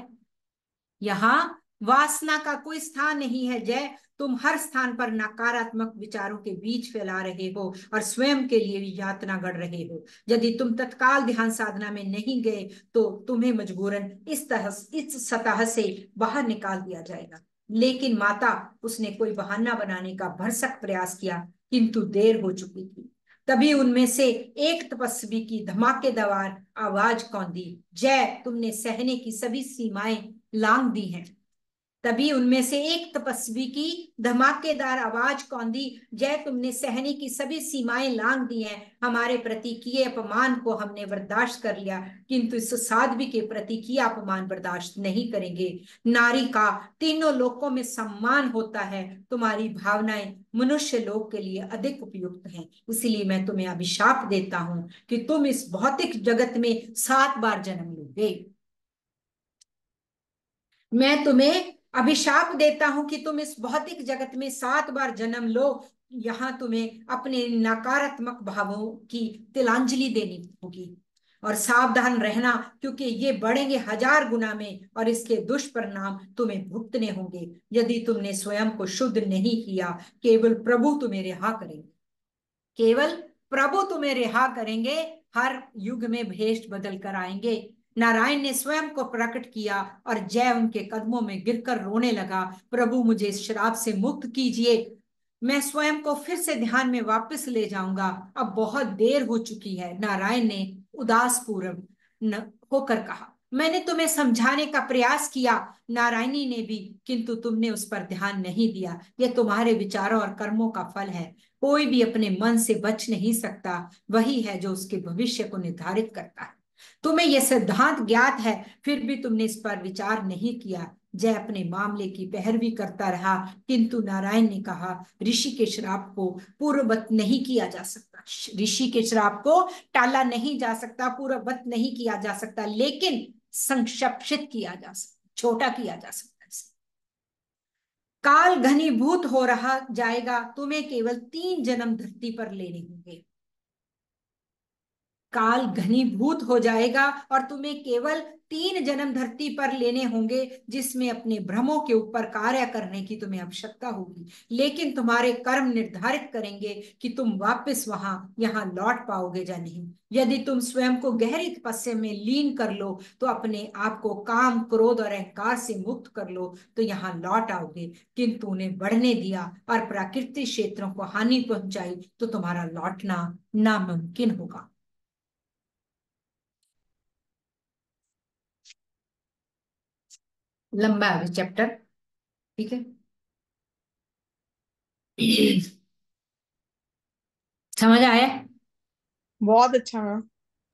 यहाँ वासना का कोई स्थान नहीं है जय। तुम हर स्थान पर नकारात्मक विचारों के बीज फैला रहे हो और स्वयं के लिए भी यातना गढ़ रहे हो। यदि तुम तत्काल ध्यान साधना में नहीं गए तो तुम्हें मजबूरन इस सतह से बाहर निकाल दिया जाएगा। लेकिन माता, उसने कोई बहाना बनाने का भरसक प्रयास किया, किंतु देर हो चुकी थी। तभी उनमें से एक तपस्वी की धमाकेदार आवाज कौंधी, जय, तुमने सहने की सभी सीमाएं लांघ दी हैं। तभी उनमें से एक तपस्वी की धमाकेदार आवाज कौंधी, जय, तुमने सहने की सभी सीमाएं लांघ दी हैं। हमारे प्रति किए अपमान को हमने बर्दाश्त कर लिया, किंतु इस साध्वी के प्रति किया अपमान बर्दाश्त नहीं करेंगे। नारी का तीनों लोकों में सम्मान होता है। तुम्हारी भावनाएं मनुष्य लोक के लिए अधिक उपयुक्त हैं। इसलिए मैं तुम्हें अभिशाप देता हूं कि तुम इस भौतिक जगत में 7 बार जन्म लोगे। मैं तुम्हें अभिशाप देता हूं कि तुम इस भौतिक जगत में 7 बार जन्म लो। यहां तुम्हें अपने नकारात्मक भावों की तिलांजलि देनी होगी और सावधान रहना, क्योंकि ये बढ़ेंगे 1000 गुना में और इसके दुष्परिणाम तुम्हें भुगतने होंगे। यदि तुमने स्वयं को शुद्ध नहीं किया, केवल प्रभु तुम्हें रिहा करेंगे। केवल प्रभु तुम्हें रिहा करेंगे। हर युग में भेष बदल कर आएंगे। नारायण ने स्वयं को प्रकट किया और जय उनके कदमों में गिरकर रोने लगा, प्रभु मुझे इस श्राप से मुक्त कीजिए। मैं स्वयं को फिर से ध्यान में वापस ले जाऊंगा, अब बहुत देर हो चुकी है। नारायण ने उदास पूर्व होकर कहा। मैंने तुम्हें समझाने का प्रयास किया, नारायणी ने भी, किंतु तुमने उस पर ध्यान नहीं दिया। यह तुम्हारे विचारों और कर्मों का फल है। कोई भी अपने मन से बच नहीं सकता, वही है जो उसके भविष्य को निर्धारित करता है। तुम्हें यह सिद्धांत ज्ञात है, फिर भी तुमने इस पर विचार नहीं किया। जय अपने मामले की पैरवी करता रहा, किंतु नारायण ने कहा, ऋषि के श्राप को पूर्ववत नहीं किया जा सकता। ऋषि के श्राप को टाला नहीं जा सकता, पूर्ववत नहीं किया जा सकता, लेकिन संक्षिप्त किया जा सकता, छोटा किया जा सकता। काल घनीभूत हो रहा जाएगा, तुम्हें केवल 3 जन्म धरती पर लेने होंगे। काल घनीभूत हो जाएगा और तुम्हें केवल 3 जन्म धरती पर लेने होंगे, जिसमें अपने भ्रमों के ऊपर कार्य करने की तुम्हें आवश्यकता होगी। लेकिन तुम्हारे कर्म निर्धारित करेंगे कि तुम वापस यहाँ लौट पाओगे या नहीं। यदि तुम स्वयं को गहरी तपस्या में लीन कर लो तो अपने आप को काम, क्रोध और अहंकार से मुक्त कर लो तो यहाँ लौट आओगे। किंतु उन्हें बढ़ने दिया और प्राकृतिक क्षेत्रों को हानि पहुंचाई तो तुम्हारा लौटना नामुमकिन होगा। लंबा है चैप्टर, ठीक है। समझ आया? बहुत अच्छा मैम।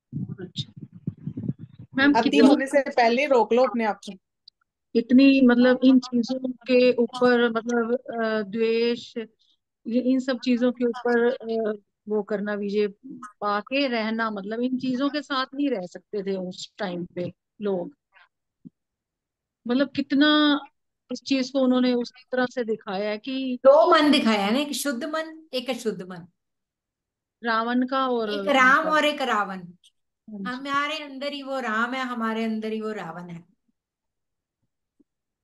मैम अति कितनी होने से पहले रोक लो अपने आप को। कितनी मतलब इन चीजों के ऊपर मतलब द्वेष, ये इन सब चीजों के ऊपर वो करना, विजय पाके रहना, मतलब इन चीजों के साथ नहीं रह सकते थे उस टाइम पे लोग। मतलब कितना इस चीज को उन्होंने उस तरह से दिखाया है कि 2 मन दिखाया है ना, एक शुद्ध मन, एक अशुद्ध मन। रावण का और एक राम उनका। और एक रावण। हाँ जी। हमारे अंदर ही वो राम है, हमारे अंदर ही वो रावण है।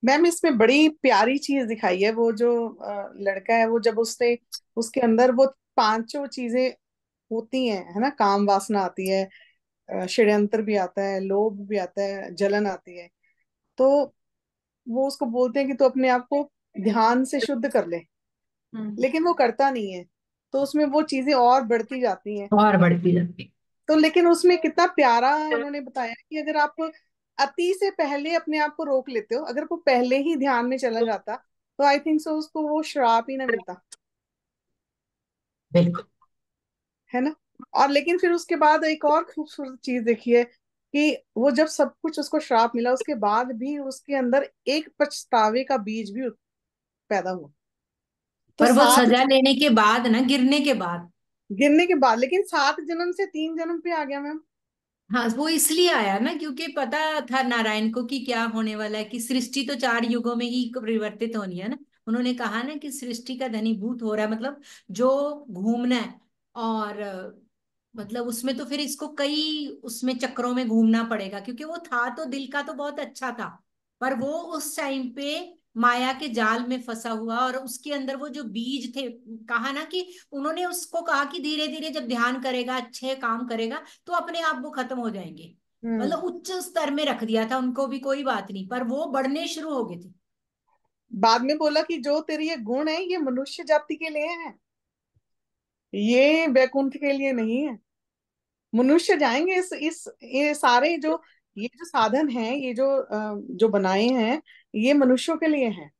मैम इसमें बड़ी प्यारी चीज दिखाई है, वो जो लड़का है, वो जब उसने उसके अंदर वो पांचों चीजें होती हैं, है ना, काम वासना आती है, षड्यंत्र भी आता है, लोभ भी आता है, जलन आती है। तो वो उसको बोलते हैं कि तू अपने आप को ध्यान से शुद्ध कर ले, लेकिन वो करता नहीं है। तो उसमें वो चीजें और बढ़ती जाती हैं। और बढ़ती जाती। तो लेकिन उसमें कितना प्यारा उन्होंने बताया कि अगर आप अति से पहले अपने आप को रोक लेते हो, अगर वो पहले ही ध्यान में चला जाता, तो आई थिंक सो उसको वो श्राप ही ना मिलता, बिल्कुल। है ना। और लेकिन फिर उसके बाद एक और खूबसूरत चीज देखी है कि वो जब सब कुछ उसको श्राप मिला, उसके बाद भी उसके अंदर एक पछतावे का बीज भी पैदा हुआ। तो पर वो सात सजा लेने के बाद ना, गिरने के बाद। गिरने के बाद, लेकिन 7 जन्म से 3 जन्म पे आ गया मैम। हाँ, वो इसलिए आया ना क्योंकि पता था नारायण को कि क्या होने वाला है, कि सृष्टि तो 4 युगों में ही परिवर्तित होनी है ना। उन्होंने कहा ना कि सृष्टि का धनीभूत हो रहा है, मतलब जो घूमना है। और मतलब उसमें तो फिर इसको कई उसमें चक्रों में घूमना पड़ेगा, क्योंकि वो था तो दिल का तो बहुत अच्छा था। पर वो उस टाइम पे माया के जाल में फंसा हुआ, और उसके अंदर वो जो बीज थे, कहा ना कि उन्होंने उसको कहा कि धीरे धीरे जब ध्यान करेगा, अच्छे काम करेगा, तो अपने आप वो खत्म हो जाएंगे। हम्म। मतलब उच्च स्तर में रख दिया था उनको भी, कोई बात नहीं, पर वो बढ़ने शुरू हो गए थे। बाद में बोला कि जो तेरी ये गुण है, ये मनुष्य जाति के लिए है, ये वैकुंठ के लिए नहीं है। मनुष्य जाएंगे इस ये सारे जो ये जो साधन हैं, ये जो बनाए हैं, ये मनुष्यों के लिए हैं।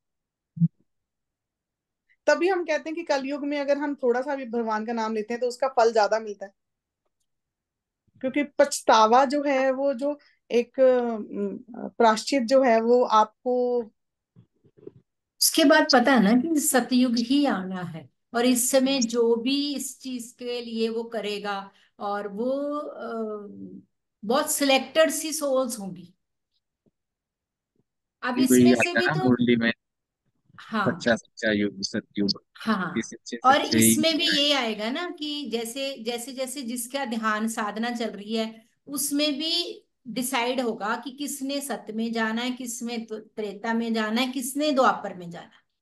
तभी हम कहते हैं कि कलयुग में अगर हम थोड़ा सा भी भगवान का नाम लेते हैं तो उसका फल ज्यादा मिलता है। क्योंकि पछतावा जो है, वो जो एक प्रायश्चित जो है, वो आपको। उसके बाद पता है ना कि सतयुग ही आना है। और इस समय जो भी इस चीज के लिए वो करेगा, और वो बहुत सिलेक्टेड सी सोल्स होंगी। अब वही इसमें से आता भी ना तो। मुरली में, हाँ। सच्चा सच्चा युग सतयुग, ये हाँ। सच्चे और सच्चे ही इसमें भी है। ये आएगा ना कि जैसे जैसे जैसे जिसका ध्यान साधना चल रही है, उसमें भी डिसाइड होगा कि किसने सत्य में जाना है, किसने त्रेता में जाना है, किसने द्वापर में जाना है।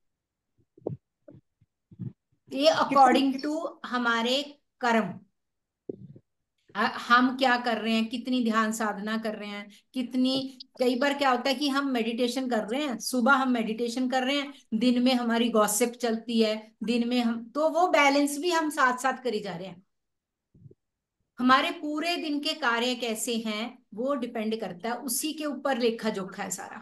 ये कितनी अकॉर्डिंग टू हमारे कर्म। हम क्या कर रहे हैं, कितनी ध्यान साधना कर रहे हैं, कितनी। कई बार क्या होता है कि हम मेडिटेशन कर रहे हैं, सुबह हम मेडिटेशन कर रहे हैं, दिन में हमारी गॉसिप चलती है, दिन में हम तो वो बैलेंस भी हम साथ साथ करी जा रहे हैं। हमारे पूरे दिन के कार्य कैसे हैं, वो डिपेंड करता है, उसी के ऊपर लेखा जोखा है सारा।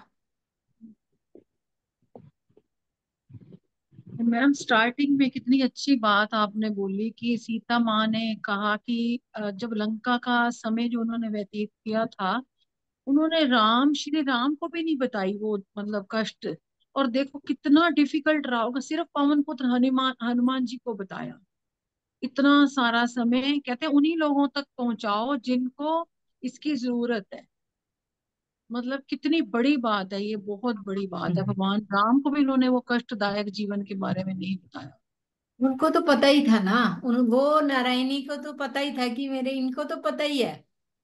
मैम स्टार्टिंग में कितनी अच्छी बात आपने बोली कि सीता माँ ने कहा कि जब लंका का समय जो उन्होंने व्यतीत किया था, उन्होंने राम श्री राम को भी नहीं बताई वो मतलब कष्ट। और देखो कितना डिफिकल्ट रहा होगा, सिर्फ पवन पुत्र हनुमान हनुमान जी को बताया। इतना सारा समय कहते हैं उन्हीं लोगों तक पहुंचाओ जिनको इसकी जरूरत है। मतलब कितनी बड़ी बात है, ये बहुत बड़ी बात है। भगवान राम को भी इन्होंने वो कष्टदायक जीवन के बारे में नहीं बताया। उनको तो पता ही था ना, वो नारायणी को तो पता ही था कि मेरे इनको तो पता ही है।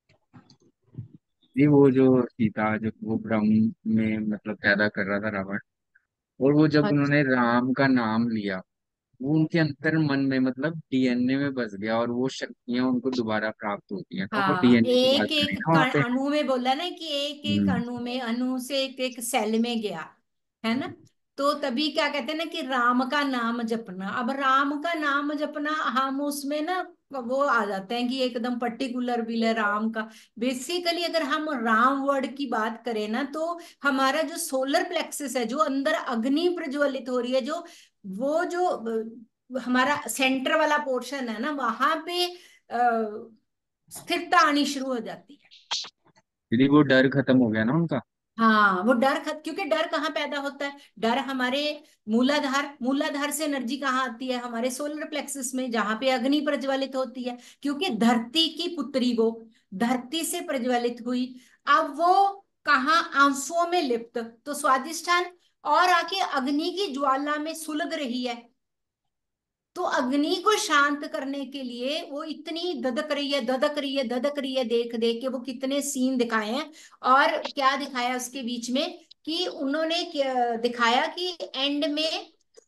जी वो जो सीता जो वो ब्रह्म में मतलब पैदा कर रहा था रावण, और वो जब अच्छा। उन्होंने राम का नाम लिया, वो उनके अंतर मन में मतलब डीएनए में बस गया, और वो शक्तियां उनको दोबारा प्राप्त होती हैं। तो वो हाँ, डीएनए की बात एक करें एक ना वहाँ पे। अणु में बोला ना कि एक एक हम्म। अणु में, अणु से एक एक सेल में गया, है ना। तो तभी क्या कहते हैं ना कि राम का नाम जपना। अब राम का नाम जपना, हम उसमें ना वो आ जाते हैं कि एकदम पर्टिकुलर बिल है राम का। बेसिकली अगर हम राम वर्ड की बात करें ना, तो हमारा जो सोलर प्लेक्सस है, जो अंदर अग्नि प्रज्वलित हो रही है, जो वो जो हमारा सेंटर वाला पोर्शन है ना, वहां पे स्थिरता आनी शुरू हो जाती है। यदि वो डर खत्म हो गया ना उनका। हाँ, वो क्योंकि डर कहाँ पैदा होता है, डर हमारे मूलाधार, मूलाधार से एनर्जी कहाँ आती है, हमारे सोलर प्लेक्सस में, जहां पे अग्नि प्रज्वलित होती है, क्योंकि धरती की पुत्री वो, धरती से प्रज्वलित हुई। अब वो कहाँ, आंसुओं में लिप्त, तो स्वादिष्ठान, और आके अग्नि की ज्वाला में सुलग रही है। तो अग्नि को शांत करने के लिए वो इतनी ददक रही है, ददक रही है, ददक रही है, देख देख के वो कितने सीन दिखाए हैं। और क्या दिखाया उसके बीच में, कि उन्होंने दिखाया कि एंड में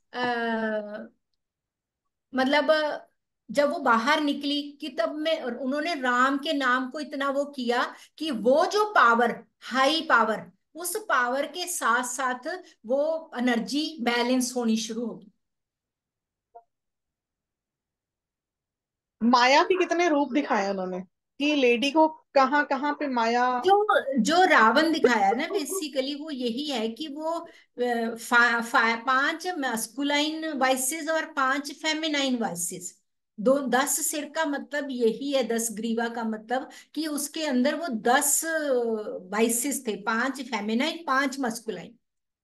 मतलब जब वो बाहर निकली कि तब में और उन्होंने राम के नाम को इतना वो किया कि वो जो पावर, हाई पावर, उस पावर के साथ साथ वो एनर्जी बैलेंस होनी शुरू होगी। माया के कितने रूप दिखाए उन्होंने, कि लेडी को कहाँ कहाँ पे माया। जो जो रावण दिखाया ना, बेसिकली वो यही है कि वो 5 मैस्कुलाइन वाइसेस और 5 फेमिनाइन वाइसेस, 10 सिर का मतलब यही है, 10 ग्रीवा का मतलब कि उसके अंदर वो 10 वाइसेस थे, 5 फेमिनाइन 5 मस्कुलाइन,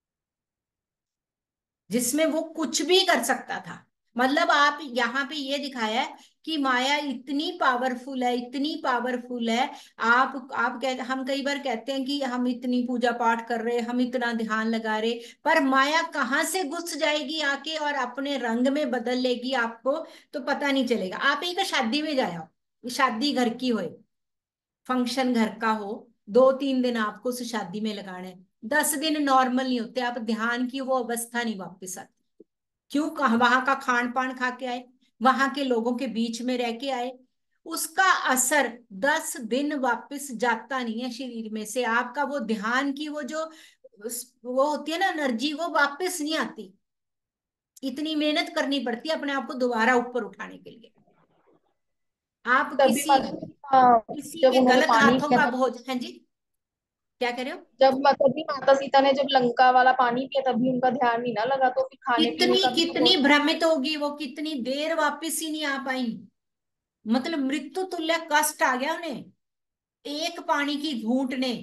जिसमें वो कुछ भी कर सकता था। मतलब आप यहाँ पे ये दिखाया है कि माया इतनी पावरफुल है, इतनी पावरफुल है। आप कह हम कई बार कहते हैं कि हम इतनी पूजा पाठ कर रहे, हम इतना ध्यान लगा रहे, पर माया कहाँ से घुस जाएगी आके और अपने रंग में बदल लेगी आपको, तो पता नहीं चलेगा। आप एक शादी में जाओ, शादी घर की हो, फंक्शन घर का हो, 2-3 दिन आपको उस शादी में लगाने, 10 दिन नॉर्मल नहीं होते, आप ध्यान की वो अवस्था नहीं वापस आती। क्यों? कहा वहां का खान पान खा के आए, वहां के लोगों के बीच में रह के आए, उसका असर 10 दिन वापस जाता नहीं है शरीर में से। आपका वो ध्यान की वो जो वो होती है ना एनर्जी, वो वापस नहीं आती। इतनी मेहनत करनी पड़ती है अपने आप को दोबारा ऊपर उठाने के लिए। आप तभी किसी माता सीता, किसी जब के उन्होंने गलत पानी हाथों पिया का था, भोज, हाँ जी, क्या कह रहे हो? तभी माता सीता ने जब लंका वाला पानी पिया तभी उनका ध्यान नहीं ना लगा, तो फिर खाने पीने कितनी का भी तो कितनी भ्रमित होगी वो, कितनी देर वापस ही नहीं आ पाई। मतलब मृत्यु तुल्य कष्ट आ गया उन्हें एक पानी की घूंट ने।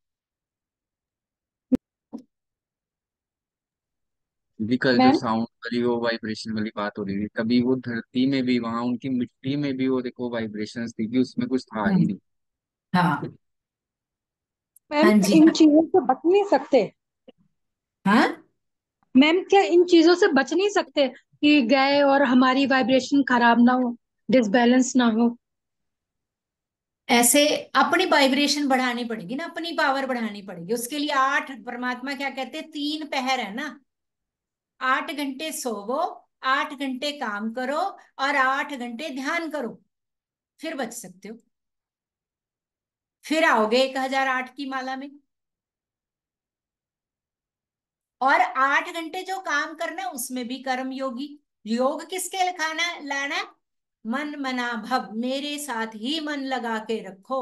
भी कल जो मैम। साउंड वाली वो वाइब्रेशन वाली बात हो रही थी, तभी वो धरती में भी, वहां उनकी मिट्टी में भी वो देखो वाइब्रेशंस थी कि उसमें कुछ था ही नहीं। हाँ मैम, हाँ जी इन हाँ। चीजों से बच नहीं सकते? हाँ, मैम, क्या इन चीजों से बच नहीं सकते कि गए और हमारी वाइब्रेशन खराब ना हो, डिसबैलेंस ना हो? ऐसे अपनी वाइब्रेशन बढ़ानी पड़ेगी ना, अपनी पावर बढ़ानी पड़ेगी। उसके लिए 8, परमात्मा क्या कहते हैं, 3 पहर है ना। 8 घंटे सोवो, 8 घंटे काम करो और 8 घंटे ध्यान करो, फिर बच सकते हो। फिर आओगे 1008 की माला में। और 8 घंटे जो काम करना है उसमें भी कर्म योगी। योग किसके लिखाना है, लाना है? मन मना भव, मेरे साथ ही मन लगा के रखो।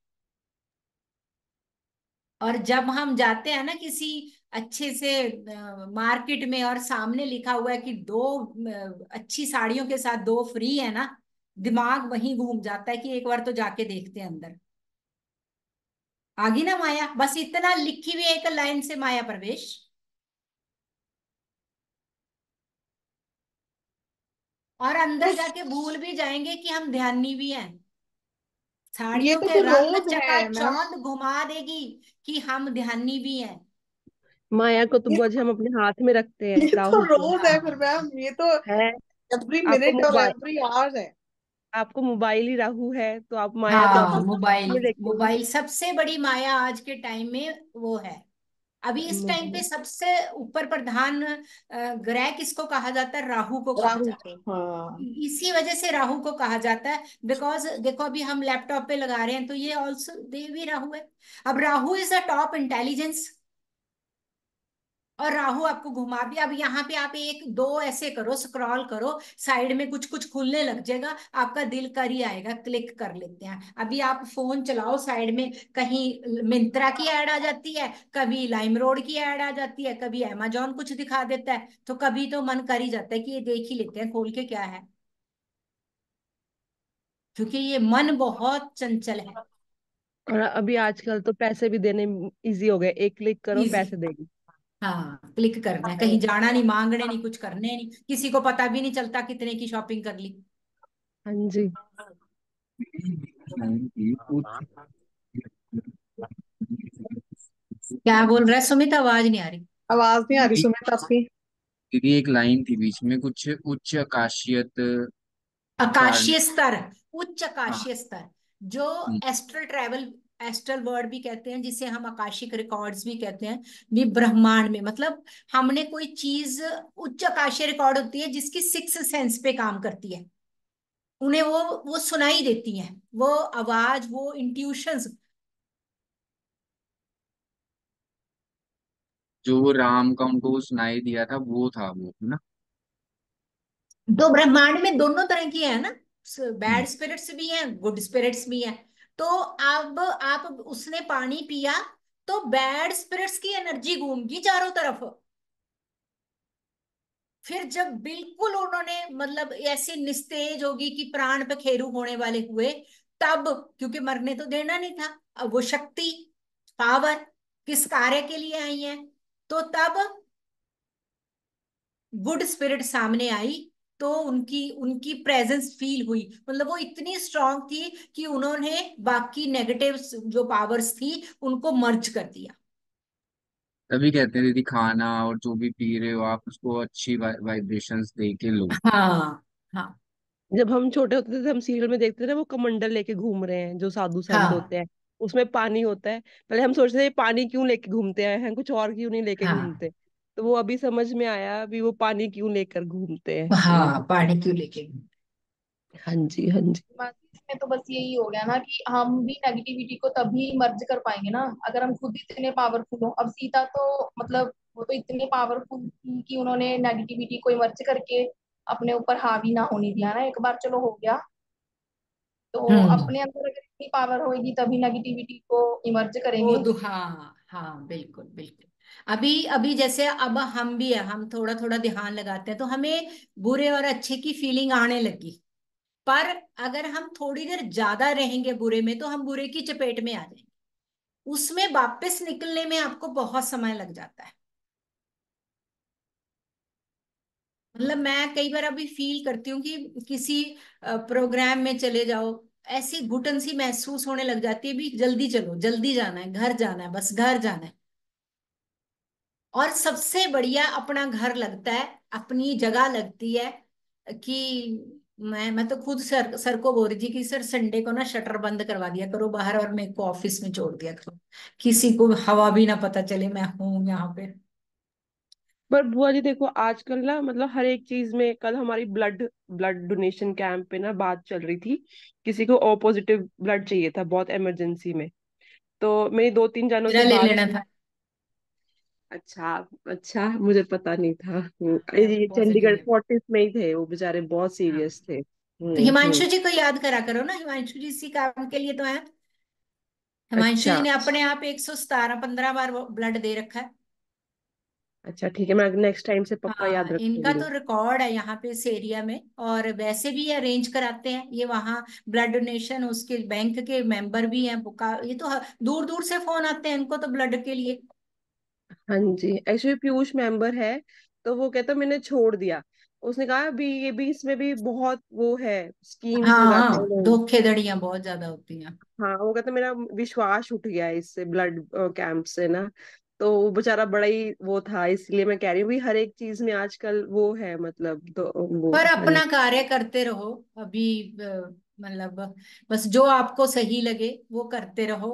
और जब हम जाते हैं ना किसी अच्छे से मार्केट में और सामने लिखा हुआ है कि 2 अच्छी साड़ियों के साथ 2 फ्री है ना, दिमाग वहीं घूम जाता है कि एक बार तो जाके देखते हैं अंदर। आ गई ना माया, बस इतना लिखी हुई एक लाइन से माया प्रवेश। और अंदर तो जाके भूल भी जाएंगे कि हम ध्यानी भी हैं। ये साड़ियों तो के फिर रंग रोज है मैम। चकाचौंध घुमा देगी कि हम ध्यानी भी हैं। माया को तो ये बज हम अपने हाथ में रखते हैं, ये तो राहु को। रोज है फिर हाँ मैम, ये तो है। एवरी आपको मिनट और मोबाइल एवरी आवर है। आपको मोबाइल ही राहु है, तो आप माया तो हाँ, अपने हाथ मोबाइल, में लेके ही। मोबाइल सबसे बड़ी माया आज के टाइम में वो है। अभी इस टाइम पे मोबाइल। सबसे ऊपर प्रधान ग्रह किसको कहा जाता है? राहु को कहा राहु जाता को, है। हाँ। इसी वजह से राहु को कहा जाता है, बिकॉज देखो अभी हम लैपटॉप पे लगा रहे हैं तो ये ऑल्सो देवी राहु है। अब Rahu is a top intelligence, और राहु आपको घुमा भी। अब यहाँ पे आप 1-2 ऐसे करो, स्क्रॉल करो, साइड में कुछ कुछ खुलने लग जाएगा, आपका दिल कर ही आएगा क्लिक कर लेते हैं। अभी आप फोन चलाओ, साइड में कहीं मिंत्रा की ऐड आ जाती है, कभी लाइम रोड की ऐड आ जाती है, कभी अमेजोन कुछ दिखा देता है, तो कभी तो मन कर ही जाता है कि ये देख ही लेते हैं खोल के क्या है। क्योंकि ये मन बहुत चंचल है। और अभी आजकल तो पैसे भी देने इजी हो गए, एक क्लिक करो इजी, पैसे देगी। हाँ क्लिक करना है, कहीं जाना नहीं, मांगने नहीं, कुछ करने नहीं, किसी को पता भी नहीं चलता कितने की शॉपिंग कर ली। हाँ जी। क्या बोल रहा है सुमित, आवाज नहीं आ रही। आवाज नहीं आ रही सुमित आपकी। दीदी एक लाइन थी बीच में, कुछ उच्च आकाशियत कार। आकाशीय स्तर, उच्च हाँ। आकाशीय स्तर, जो hmm, astral travel, astral world भी कहते हैं, जिसे हम आकाशिक रिकॉर्ड्स भी कहते हैं, भी ब्रह्मांड में, मतलब हमने कोई चीज, उच्च आकाशीय रिकॉर्ड होती है जिसकी सिक्स सेंस पे काम करती है, उन्हें वो सुनाई देती हैं, वो आवाज, वो इंट्यूशंस। जो वो राम का उनको वो सुनाई दिया था वो था वो, है ना? तो ब्रह्मांड में दोनों तरह की है ना, हम्म। बैड स्पिरिट्स भी हैं, गुड स्पिरिट्स भी हैं। तो अब आप, उसने पानी पिया तो बैड स्पिरिट्स की एनर्जी घूम गई चारों तरफ। फिर जब बिल्कुल उन्होंने, मतलब ऐसे निस्तेज होगी कि प्राण पे खेरू होने वाले हुए, तब, क्योंकि मरने तो देना नहीं था, अब वो शक्ति, पावर किस कार्य के लिए आई है, तो तब गुड स्पिरिट सामने आई, तो उनकी उनकी प्रेजेंस फील हुई, मतलब वो इतनी स्ट्रांग थी कि उन्होंने बाकी नेगेटिव जो पावर्स थी उनको मर्ज कर दिया। तभी कहते हैं दीदी, खाना और जो भी पी रहे हो आप उसको अच्छी वाइब्रेशंस दे के लो। हाँ हाँ जब हम छोटे होते थे हम सीरियल में देखते थे ना, वो कमंडल लेके घूम रहे हैं जो साधु संत हाँ होते हैं, उसमें पानी होता है। पहले हम सोचते थे ये पानी क्यों लेके घूमते हैं, कुछ और क्यों नहीं लेके हाँ घूमते। तो वो अभी समझ में आया, अभी वो पानी क्यों लेकर घूमते हैं। हाँ, पानी क्यों लेके। हाँ जी, हाँ जी। बाकी इसमें तो बस यही हो गया ना कि हम भी नेगेटिविटी को तभी मर्ज कर पाएंगे ना अगर हम खुद इतने पावरफुल हो। अब सीता तो मतलब वो तो इतने पावरफुल थी कि उन्होंने नेगेटिविटी को मर्ज करके अपने ऊपर हावी ना होने दिया ना, एक बार चलो हो गया। तो हम्म। अपने अंदर अगर इतनी पावर होगी तभी नेगेटिविटी को इमर्ज वो करेंगे। हाँ हाँ, बिल्कुल बिल्कुल। अभी अभी जैसे अब हम भी है, हम थोड़ा थोड़ा ध्यान लगाते हैं तो हमें बुरे और अच्छे की फीलिंग आने लगी। पर अगर हम थोड़ी देर ज्यादा रहेंगे बुरे में तो हम बुरे की चपेट में आ जाएंगे, उसमें वापस निकलने में आपको बहुत समय लग जाता है। मतलब मैं कई बार अभी फील करती हूँ कि किसी प्रोग्राम में चले जाओ, ऐसी घुटन सी महसूस होने लग जाती है, भी जल्दी चलो, जल्दी जाना है, घर जाना है, बस घर जाना है। और सबसे बढ़िया अपना घर लगता है, अपनी जगह लगती है। कि मैं तो खुद सर को बोल रही थी कि सर संडे को ना शटर बंद करवा दिया करो बाहर, और मेरे को ऑफिस में छोड़ दिया करो, किसी को हवा भी ना पता चले मैं हूं यहाँ पे। पर बुआ जी देखो, आजकल ना मतलब हर एक चीज में, कल हमारी ब्लड ब्लड डोनेशन कैंप पे ना बात चल रही थी। किसी को ओ पॉजिटिव ब्लड चाहिए था बहुत इमरजेंसी में। तो मेरी दो तीन जानों मेरा से ले बात लेना हुई। था। अच्छा। अच्छा, मुझे पता नहीं था। मेरा ये पॉजिटिव चंडीगढ़ है। फोर्टिस में ही थे वो बेचारे, बहुत हाँ, सीरियस थे। तो हम्म। हिमांशु जी को याद करा करो ना, हिमांशु जी इसी काम के लिए तो है। हिमांशु अच्छा। जी ने अपने आप 117 15 बार ब्लड दे रखा है। अच्छा ठीक है, मैं नेक्स्ट टाइम से पक्का याद हाँ, इनका रखूंगी। तो रिकॉर्ड है यहाँ पे इस एरिया में, और वैसे भी अरेंज कराते हैं ये वहाँ ब्लड डोनेशन, उसके बैंक के मेंबर भी हैं बुका, ये तो दूर दूर से फोन आते हैं इनको तो ब्लड के लिए। हाँ जी, एक्चुअली पीयूष मेंबर है। तो वो कहता मैंने छोड़ दिया। उसने कहा अभी ये भी, इसमें भी बहुत वो है, स्कीम्स लगाते हैं हाँ, लोग। धोखेधड़ियां बहुत ज्यादा होती हैं। हाँ, वो कहता मेरा विश्वास उठ गया है इससे, ब्लड कैंप से ना। तो वो बेचारा बड़ा ही वो था, इसलिए मैं कह रही हूँ भी हर एक चीज में आजकल वो है, मतलब तो वो। पर हाँ अपना कार्य करते रहो अभी, मतलब बस जो आपको सही लगे वो करते रहो।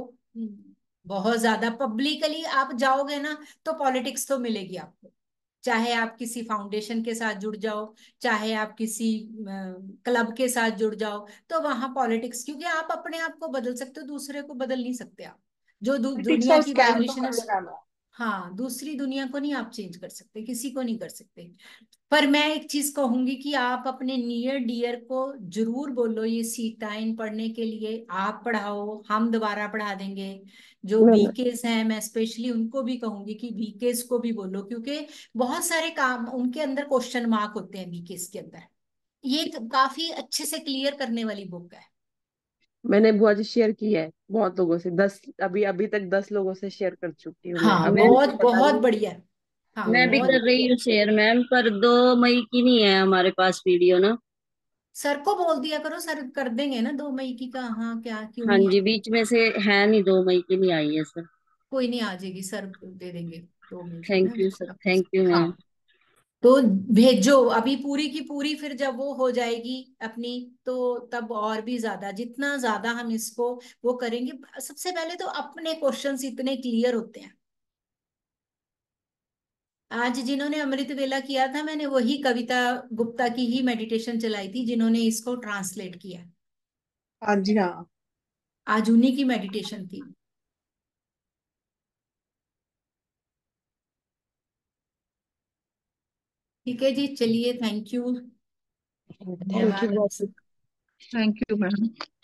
बहुत ज्यादा पब्लिकली आप जाओगे ना तो पॉलिटिक्स तो मिलेगी आपको, चाहे आप किसी फाउंडेशन के साथ जुड़ जाओ, चाहे आप किसी क्लब के साथ जुड़ जाओ, तो वहां पॉलिटिक्स, क्योंकि आप अपने आप को बदल सकते हो, दूसरे को बदल नहीं सकते आप। जो पॉलिटिक्स दुनिया और की स्कैम तो वाइब्रेशन है, हर जगह में है। हाँ, दूसरी दुनिया को नहीं आप चेंज कर सकते, किसी को नहीं कर सकते। पर मैं एक चीज कहूंगी कि आप अपने नियर डियर को जरूर बोलो ये सीताइन पढ़ने के लिए, आप पढ़ाओ, हम दोबारा पढ़ा देंगे। जो ना ना। वीकेस हैं मैं स्पेशली उनको भी कहूंगी कि वीकेस को भी बोलो, क्योंकि बहुत सारे काम उनके अंदर क्वेश्चन मार्क होते हैं वीकेस के अंदर। ये काफी अच्छे से क्लियर करने वाली बुक है। मैंने बुआ जी शेयर की है बहुत लोगों से, 10, अभी अभी तक 10 लोगों से शेयर कर चुकी हूँ मैं, हाँ, अब मैं किसी को बहुत पता बहुत नहीं। बढ़िया है। हाँ, मैं भी बहुत कर रही बढ़िया। हूँ शेयर मैम, पर 2 मई की नहीं है हमारे पास वीडियो ना। सर को बोल दिया करो, सर कर देंगे ना 2 मई की का, हाँ क्या, क्यों हाँ नहीं जी, आएगी। बीच में से है नहीं, 2 मई की नहीं आई है सर। कोई नहीं, आ जाएगी, सर दे देंगे 2 मई की थैंक ना। यू सर, थैंक यू हाँ, मैम। तो भेजो अभी पूरी की पूरी, फिर जब वो हो जाएगी अपनी, तो तब और भी ज्यादा, जितना ज्यादा हम इसको वो करेंगे। सबसे पहले तो अपने क्वेश्चंस इतने क्लियर होते हैं। आज जिन्होंने अमृत वेला किया था, मैंने वही कविता गुप्ता की ही मेडिटेशन चलाई थी, जिन्होंने इसको ट्रांसलेट किया। हाँ जी हाँ। आज उन्हीं की मेडिटेशन थी। ठीक है जी, चलिए, थैंक यू, थैंक यू धन्यवाद। बहुत। Thank you ma'am.